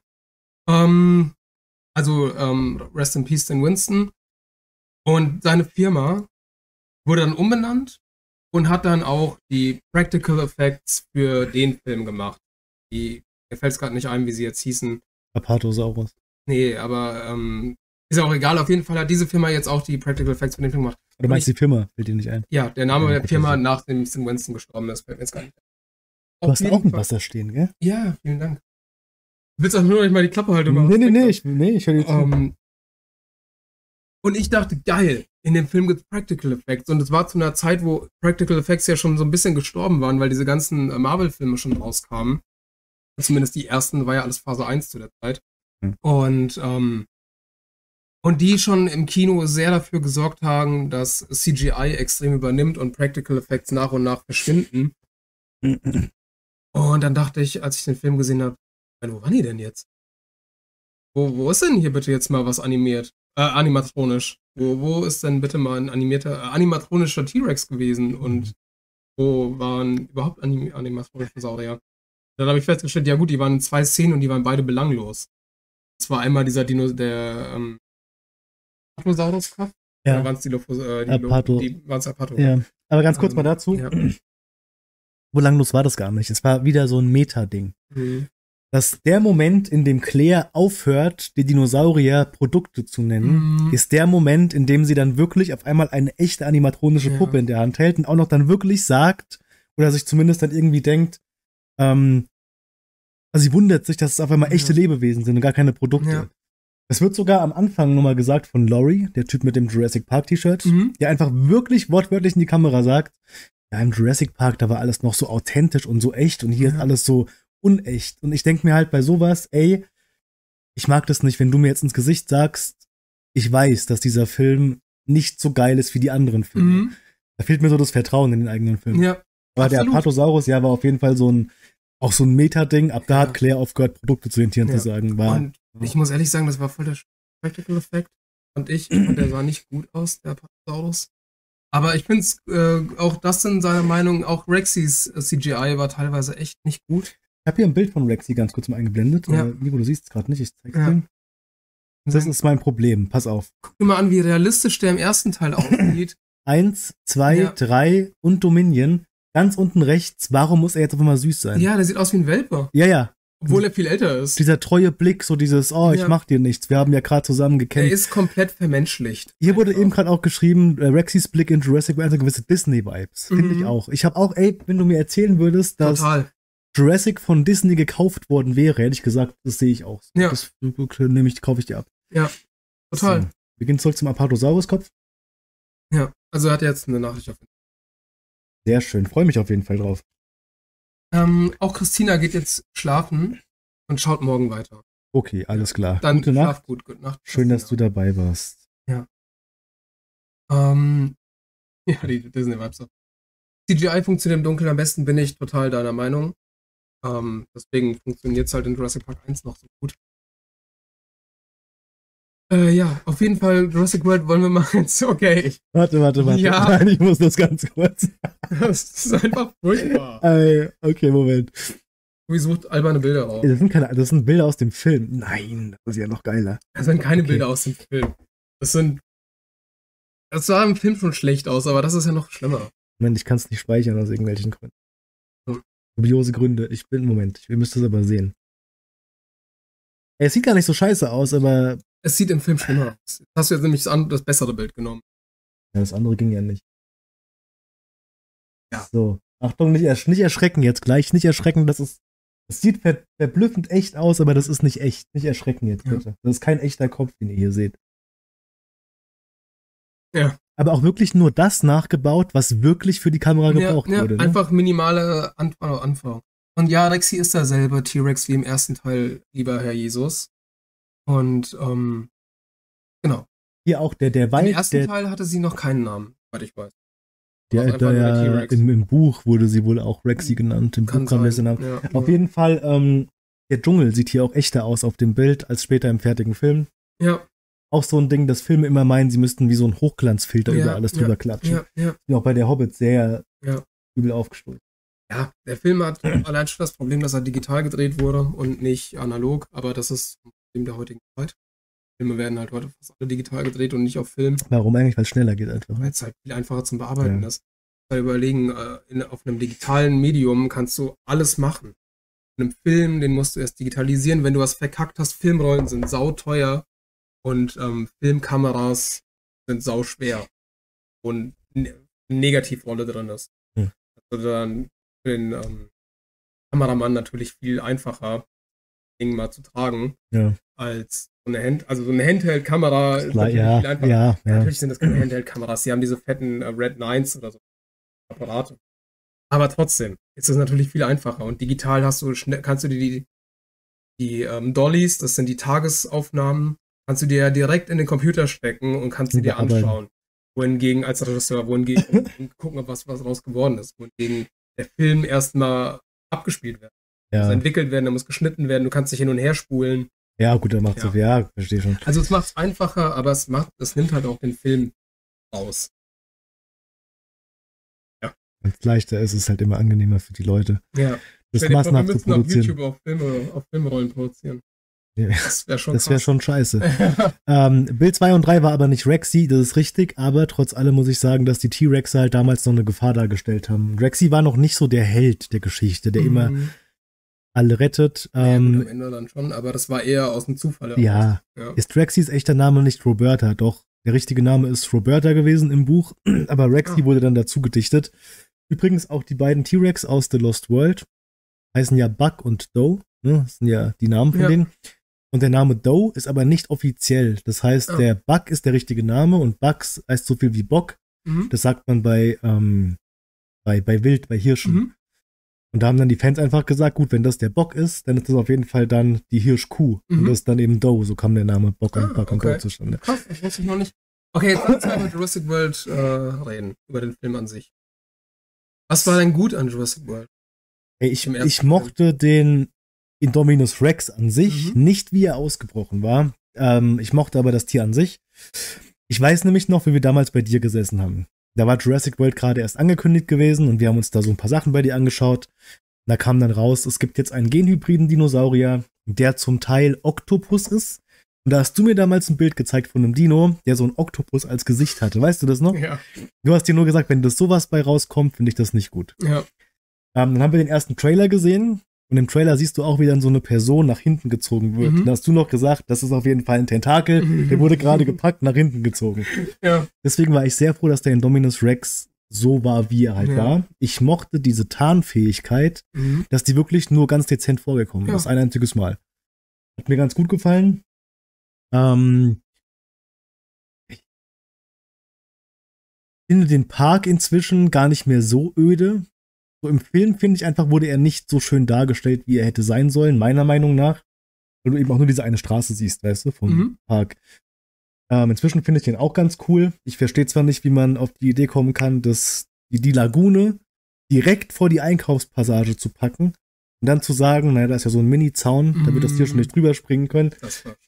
Rest in Peace Stan Winston. Und seine Firma wurde dann umbenannt und hat dann auch die Practical Effects für den Film gemacht. Mir fällt es gerade nicht ein, wie sie jetzt hießen. Apatosaurus. Nee, aber ist ja auch egal. Auf jeden Fall hat diese Firma jetzt auch die Practical Effects für den Film gemacht. Du meinst die Firma, fällt dir nicht ein? Ja, der Name der Firma, nachdem Stan Winston gestorben ist, fällt mir jetzt gar nicht ein. Du hast auch ein Wasser stehen, gell? Ja, vielen Dank. Du willst auch nur nicht mal die Klappe halten? Nee, ich höre dir zu. Und ich dachte, geil, in dem Film gibt es Practical Effects. Und es war zu einer Zeit, wo Practical Effects ja schon so ein bisschen gestorben waren, weil diese ganzen Marvel-Filme schon rauskamen. Zumindest die ersten, war ja alles Phase 1 zu der Zeit. Und die schon im Kino sehr dafür gesorgt haben, dass CGI extrem übernimmt und Practical Effects nach und nach verschwinden. Und dann dachte ich, als ich den Film gesehen habe, wo waren die denn jetzt? Wo ist denn hier bitte jetzt mal was animiert? Animatronisch. Wo ist denn bitte mal ein animatronischer T-Rex gewesen? Und wo waren überhaupt animatronische Saurier? Dann habe ich festgestellt, ja gut, die waren in 2 Szenen und die waren beide belanglos. Das war einmal dieser Apatosaurus-Kopf. Ja. Oder waren es die Apato. Ja. Aber ganz kurz mal dazu. Ja. Wo langlos war das gar nicht? Es war wieder so ein Meta-Ding. Dass der Moment, in dem Claire aufhört, die Dinosaurier Produkte zu nennen, ist der Moment, in dem sie dann wirklich auf einmal eine echte animatronische Puppe in der Hand hält und auch noch dann wirklich sagt, oder sich zumindest dann irgendwie denkt, also sie wundert sich, dass es auf einmal echte Lebewesen sind und gar keine Produkte. Es wird sogar am Anfang nochmal gesagt von Laurie, der Typ mit dem Jurassic Park T-Shirt, der einfach wirklich wortwörtlich in die Kamera sagt, ja, im Jurassic Park, da war alles noch so authentisch und so echt und hier ist alles so unecht. Und ich denke mir halt bei sowas, ey, ich mag das nicht, wenn du mir jetzt ins Gesicht sagst, ich weiß, dass dieser Film nicht so geil ist wie die anderen Filme. Da fehlt mir so das Vertrauen in den eigenen Film. Ja, aber der Apatosaurus, ja, war auf jeden Fall so ein Meta-Ding. Ab da hat Claire aufgehört, Produkte zu den Tieren zu sagen. Und ich muss ehrlich sagen, das war voll der Spectacle Effekt. Und der sah nicht gut aus, der Apatosaurus. Aber ich finde es, auch das in seiner Meinung, auch Rexys CGI war teilweise echt nicht gut. Ich habe hier ein Bild von Rexy ganz kurz mal eingeblendet. Nico, du siehst es gerade nicht, ich zeig's dir. Das ist mein Problem, pass auf. Guck dir mal an, wie realistisch der im ersten Teil aussieht. 1, 2, 3 und Dominion. Ganz unten rechts, warum muss er jetzt auf einmal süß sein? Ja, der sieht aus wie ein Welpe. Ja. Obwohl er viel älter ist. Dieser treue Blick, so dieses, ich mach dir nichts, wir haben ja gerade zusammen gekämpft. Er ist komplett vermenschlicht. Hier wurde eben gerade auch geschrieben, Rexys Blick in Jurassic World hat gewisse Disney-Vibes. Finde ich auch. Ich habe auch, wenn du mir erzählen würdest, dass Jurassic von Disney gekauft worden wäre, hätte ich gesagt, das sehe ich auch. Ja. Das kaufe ich dir ab. Ja, total. So. Wir gehen zurück zum Apatosaurus-Kopf. Ja, also er hat jetzt eine Nachricht auf. Sehr schön, freue mich auf jeden Fall drauf. Auch Christina geht jetzt schlafen und schaut morgen weiter. Okay, alles klar. Dann gute Nacht. Gute Nacht. Schön, dass du dabei warst. Ja. Ja, die Disney-Vibes. CGI funktioniert im Dunkeln am besten, bin ich total deiner Meinung. Deswegen funktioniert es halt in Jurassic Park 1 noch so gut. Ja, auf jeden Fall Jurassic World wollen wir mal jetzt, okay. Warte. Ja. Nein, ich muss das ganz kurz. Das ist einfach furchtbar. Okay, Moment. Wie sucht alberne Bilder raus? Das sind Bilder aus dem Film. Nein, das ist ja noch geiler. Das sind keine Bilder aus dem Film. Das sah im Film schon schlecht aus, aber das ist ja noch schlimmer. Moment, ich kann es nicht speichern aus irgendwelchen Gründen. Dubiose Gründe. Wir müssen es aber sehen. Es sieht gar nicht so scheiße aus, aber es sieht im Film schlimmer aus. Jetzt hast du jetzt nämlich das bessere Bild genommen. Ja, das andere ging ja nicht. Ja. So. Achtung, nicht erschrecken jetzt gleich. Nicht erschrecken, es sieht verblüffend echt aus, aber das ist nicht echt. Nicht erschrecken jetzt, bitte. Ja. Das ist kein echter Kopf, den ihr hier seht. Ja. Aber auch wirklich nur das nachgebaut, was wirklich für die Kamera gebraucht wurde. Ne? Einfach minimale Anfang. Und ja, Rexy ist derselbe T-Rex wie im ersten Teil, lieber Herr Jesus. Und, genau. Hier auch der Wald. Im ersten Teil hatte sie noch keinen Namen, soweit ich weiß. Im Buch wurde sie wohl auch Rexy genannt. Im Buch kam der Namen. Ja, auf jeden Fall, der Dschungel sieht hier auch echter aus auf dem Bild, als später im fertigen Film. Ja. Auch so ein Ding, dass Filme immer meinen, sie müssten wie so ein Hochglanzfilter über alles drüber klatschen. Ja. Auch bei der Hobbit sehr übel aufgestoßen. Ja, der Film hat allein schon das Problem, dass er digital gedreht wurde und nicht analog, aber das ist ein Problem der heutigen Zeit. Filme werden halt heute fast alle digital gedreht und nicht auf Film. Warum eigentlich? Weil es schneller geht einfach. Weil es halt viel einfacher zum Bearbeiten ist. Weil überlegen, auf einem digitalen Medium kannst du alles machen. In einem Film, den musst du erst digitalisieren. Wenn du was verkackt hast, Filmrollen sind sauteuer und Filmkameras sind sauschwer. Und eine Negativrolle drin ist. Also dann für den Kameramann natürlich viel einfacher, Ding mal zu tragen, als so eine Handheld-Kamera ist natürlich viel einfacher. Ja. Natürlich sind das keine Handheld-Kameras, sie haben diese fetten Red 9s oder so Apparate. Aber trotzdem ist es natürlich viel einfacher. Und digital kannst du dir die Dollies, das sind die Tagesaufnahmen, kannst du dir ja direkt in den Computer stecken und kannst sie dir anschauen. Wohingegen als Regisseur, gucken, ob was raus geworden ist. Wohingegen der Film erstmal abgespielt wird. Muss entwickelt werden, der muss geschnitten werden, du kannst dich hin und her spulen. Ja, gut, dann macht's verstehe schon. Also es macht's einfacher, aber es nimmt halt auch den Film raus. Ja. Wenn es leichter ist, ist es halt immer angenehmer für die Leute. Ja. Das massenhaft zu produzieren. Wir müssen auf YouTube auf Filmrollen produzieren. Ja. Das wäre schon scheiße. Bild 2 und 3 war aber nicht Rexy, das ist richtig, aber trotz allem muss ich sagen, dass die T-Rexe halt damals noch eine Gefahr dargestellt haben. Rexy war noch nicht so der Held der Geschichte, der immer alle rettet. Am Ende dann schon, aber das war eher aus dem Zufall. Ja. Ist Rexys echter Name nicht Roberta? Doch, der richtige Name ist Roberta gewesen im Buch, aber Rexy wurde dann dazu gedichtet. Übrigens auch die beiden T-Rex aus The Lost World heißen ja Buck und Doe, ne? Das sind ja die Namen von denen. Und der Name Doe ist aber nicht offiziell. Das heißt, der Buck ist der richtige Name und Bucks heißt so viel wie Bock. Das sagt man bei Wild, bei Hirschen. Und da haben dann die Fans einfach gesagt, gut, wenn das der Bock ist, dann ist das auf jeden Fall dann die Hirschkuh. Und das ist dann eben Doe. So kam der Name Bock und Buck und Doe zustande. Krass, das wusste ich noch nicht. Okay, jetzt lass uns über Jurassic World reden, über den Film an sich. Was war denn gut an Jurassic World? Ey, ich mochte den Indominus Rex an sich, nicht wie er ausgebrochen war. Ich mochte aber das Tier an sich. Ich weiß nämlich noch, wie wir damals bei dir gesessen haben. Da war Jurassic World gerade erst angekündigt gewesen und wir haben uns da so ein paar Sachen bei dir angeschaut. Da kam dann raus, es gibt jetzt einen genhybriden Dinosaurier, der zum Teil Oktopus ist. Und da hast du mir damals ein Bild gezeigt von einem Dino, der so ein Oktopus als Gesicht hatte. Weißt du das noch? Ja. Du hast dir nur gesagt, wenn das sowas bei rauskommt, finde ich das nicht gut. Ja. Dann haben wir den ersten Trailer gesehen. Und im Trailer siehst du auch, wie dann so eine Person nach hinten gezogen wird. Da hast du noch gesagt, das ist auf jeden Fall ein Tentakel. Der wurde gerade gepackt, nach hinten gezogen. Ja. Deswegen war ich sehr froh, dass der Indominus Rex so war, wie er halt war. Ich mochte diese Tarnfähigkeit, dass die wirklich nur ganz dezent vorgekommen ist. Ein einziges Mal. Hat mir ganz gut gefallen. Ich finde den Park inzwischen gar nicht mehr so öde. So im Film, finde ich einfach, wurde er nicht so schön dargestellt, wie er hätte sein sollen, meiner Meinung nach. Weil du eben auch nur diese eine Straße siehst, weißt du, vom Park. Inzwischen finde ich den auch ganz cool. Ich verstehe zwar nicht, wie man auf die Idee kommen kann, dass die Lagune direkt vor die Einkaufspassage zu packen und dann zu sagen, naja, da ist ja so ein Mini-Zaun, damit das Tier schon nicht drüber springen können. Das war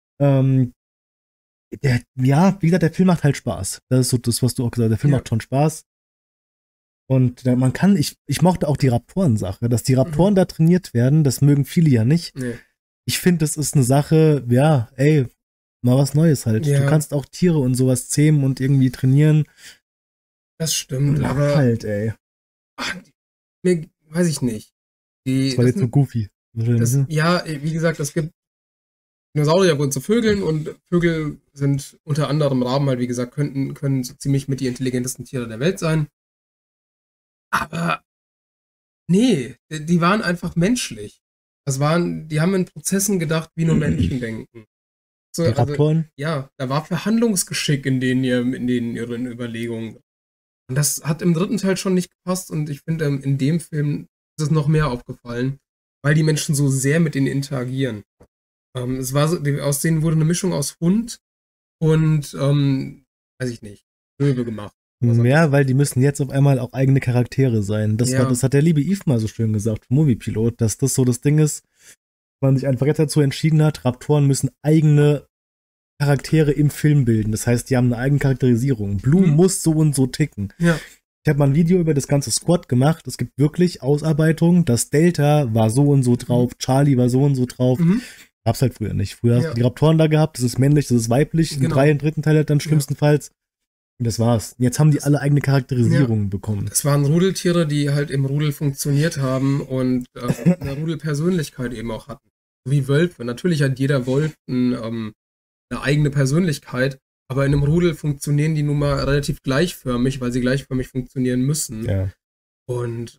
ja, wie gesagt, der Film macht halt Spaß. Das ist so das, was du auch gesagt hast. Der Film macht schon Spaß. Und man kann, ich mochte auch die Raptoren-Sache, dass die Raptoren da trainiert werden, das mögen viele ja nicht. Nee. Ich finde, das ist eine Sache, ja, ey, mal was Neues halt. Ja. Du kannst auch Tiere und sowas zähmen und irgendwie trainieren. Das stimmt, aber halt, ey. Weiß ich nicht. Das war jetzt so goofy. Ja, wie gesagt, es gibt Dinosaurier wurden zu Vögeln und Vögel sind unter anderem Raben halt, wie gesagt, können so ziemlich mit die intelligentesten Tiere der Welt sein. Aber nee, die waren einfach menschlich. Die haben in Prozessen gedacht, wie nur Menschen denken. So, die Raptoren? Ja, da war Verhandlungsgeschick in ihren Überlegungen. Und das hat im dritten Teil schon nicht gepasst und ich finde, in dem Film ist es noch mehr aufgefallen, weil die Menschen so sehr mit ihnen interagieren. Es war so, aus denen wurde eine Mischung aus Hund und, weiß ich nicht, Löwe gemacht. Ja, weil die müssen jetzt auf einmal auch eigene Charaktere sein. Das hat der liebe Yves mal so schön gesagt, Moviepilot, dass das so das Ding ist, man sich einfach jetzt dazu entschieden hat, Raptoren müssen eigene Charaktere im Film bilden. Das heißt, die haben eine eigene Charakterisierung. Blue muss so und so ticken. Ja. Ich habe mal ein Video über das ganze Squad gemacht. Es gibt wirklich Ausarbeitungen. Das Delta war so und so drauf, Charlie war so und so drauf. Gab's halt früher nicht. Früher hast du die Raptoren da gehabt, das ist männlich, das ist weiblich. Genau. Im dritten Teil halt dann schlimmstenfalls. Und das war's. Jetzt haben die alle eigene Charakterisierungen bekommen. Das waren Rudeltiere, die halt im Rudel funktioniert haben und eine Rudelpersönlichkeit eben auch hatten. Wie Wölfe. Natürlich hat jeder Wolf eine eigene Persönlichkeit, aber in einem Rudel funktionieren die nun mal relativ gleichförmig, weil sie gleichförmig funktionieren müssen. Ja. Und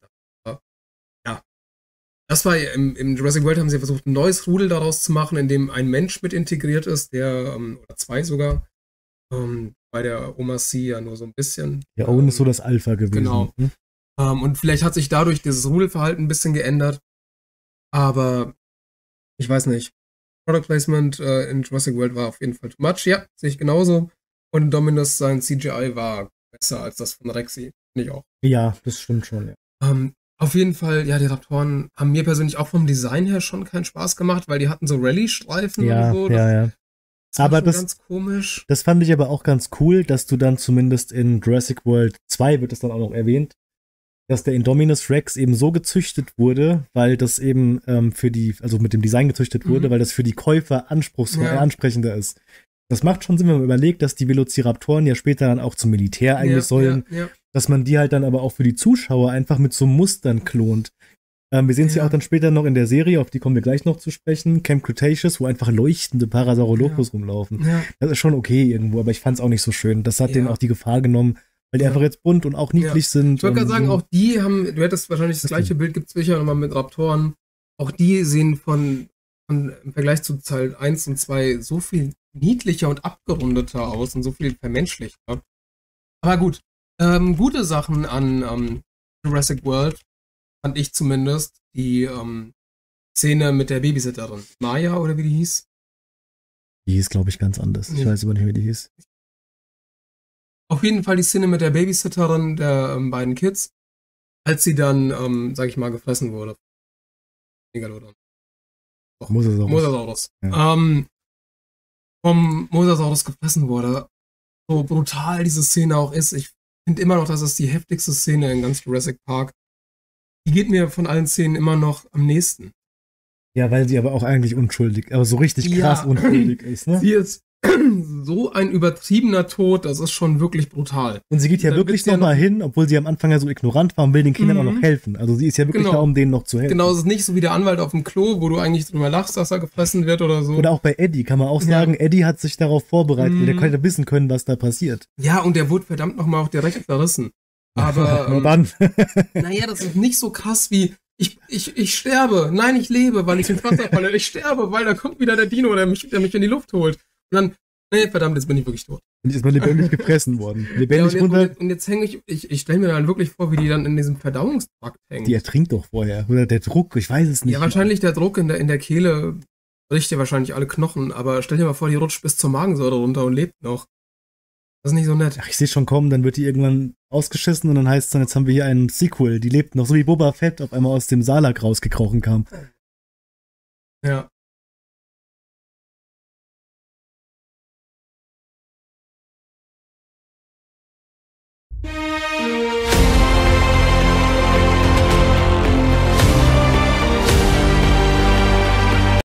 das war im Jurassic World haben sie versucht, ein neues Rudel daraus zu machen, in dem ein Mensch mit integriert ist, der, oder zwei sogar, bei der Oma C ja nur so ein bisschen. Ja, Owen ist so das Alpha gewesen. Genau. Und vielleicht hat sich dadurch dieses Rudelverhalten ein bisschen geändert, aber ich weiß nicht. Product Placement in Jurassic World war auf jeden Fall too much. Ja, sehe ich genauso. Und Dominus, sein CGI war besser als das von Rexy. Finde ich auch. Ja, das stimmt schon, ja. Auf jeden Fall, ja, die Raptoren haben mir persönlich auch vom Design her schon keinen Spaß gemacht, weil die hatten so Rallye-Streifen und so. Ja. Das war aber ganz komisch. Das fand ich aber auch ganz cool, dass du dann zumindest in Jurassic World 2 wird es dann auch noch erwähnt, dass der Indominus Rex eben so gezüchtet wurde, weil das eben also mit dem Design gezüchtet wurde, weil das für die Käufer ansprechender ist. Das macht schon Sinn, wenn man überlegt, dass die Velociraptoren ja später dann auch zum Militär eigentlich sollen, dass man die halt dann aber auch für die Zuschauer einfach mit so Mustern klont. Wir sehen es ja auch dann später noch in der Serie, auf die kommen wir gleich noch zu sprechen, Camp Cretaceous, wo einfach leuchtende Parasaurolophus rumlaufen. Ja. Das ist schon okay irgendwo, aber ich fand es auch nicht so schön. Das hat denen auch die Gefahr genommen, weil die einfach jetzt bunt und auch niedlich sind. Ich wollte gerade sagen, auch die haben, du hättest wahrscheinlich das gleiche Bild, gibt es sicher nochmal mit Raptoren, auch die sehen von im Vergleich zu Teil 1 und 2 so viel niedlicher und abgerundeter aus und so viel vermenschlichter. Aber gut, gute Sachen an Jurassic World fand ich zumindest die Szene mit der Babysitterin. Maya oder wie die hieß? Die hieß, glaube ich, ganz anders. Ich weiß aber nicht, wie die hieß. Auf jeden Fall die Szene mit der Babysitterin der beiden Kids, als sie dann, sag ich mal, gefressen wurde. Megalodon. Mosasaurus. Ja. Vom Mosasaurus gefressen wurde. So brutal diese Szene auch ist. Ich finde immer noch, das ist die heftigste Szene in ganz Jurassic Park. Die geht mir von allen Szenen immer noch am nächsten. Ja, weil sie aber auch eigentlich unschuldig, aber so richtig krass unschuldig ist, ne? Sie ist so ein übertriebener Tod, das ist schon wirklich brutal. Und sie geht ja wirklich nochmal hin, obwohl sie am Anfang ja so ignorant war und will den Kindern auch noch helfen. Also sie ist ja wirklich da, um denen noch zu helfen. Genau, es ist nicht so wie der Anwalt auf dem Klo, wo du eigentlich drüber lachst, dass er gefressen wird oder so. Oder auch bei Eddie kann man auch sagen, Eddie hat sich darauf vorbereitet, der konnte wissen können, was da passiert. Ja, und der wurde verdammt nochmal auch direkt verrissen. Aber dann. Naja, das ist nicht so krass wie ich sterbe, nein, ich lebe, weil ich ins Wasser falle, ich sterbe, weil da kommt wieder der Dino, der mich in die Luft holt. Und dann, nee, verdammt, jetzt bin ich wirklich tot. Und jetzt ist man lebendig gefressen worden. Lebendig und jetzt hänge ich stelle mir dann wirklich vor, wie die dann in diesem Verdauungstrakt hängt. Die ertrinkt doch vorher. Oder der Druck, ich weiß es nicht. Ja, wahrscheinlich der Druck in der Kehle bricht dir wahrscheinlich alle Knochen, aber stell dir mal vor, die rutscht bis zur Magensäure runter und lebt noch. Das ist nicht so nett. Ach, ich sehe schon kommen, dann wird die irgendwann ausgeschissen und dann heißt es dann, jetzt haben wir hier einen Sequel. Die lebt noch, so wie Boba Fett auf einmal aus dem Salak rausgekrochen kam. Ja.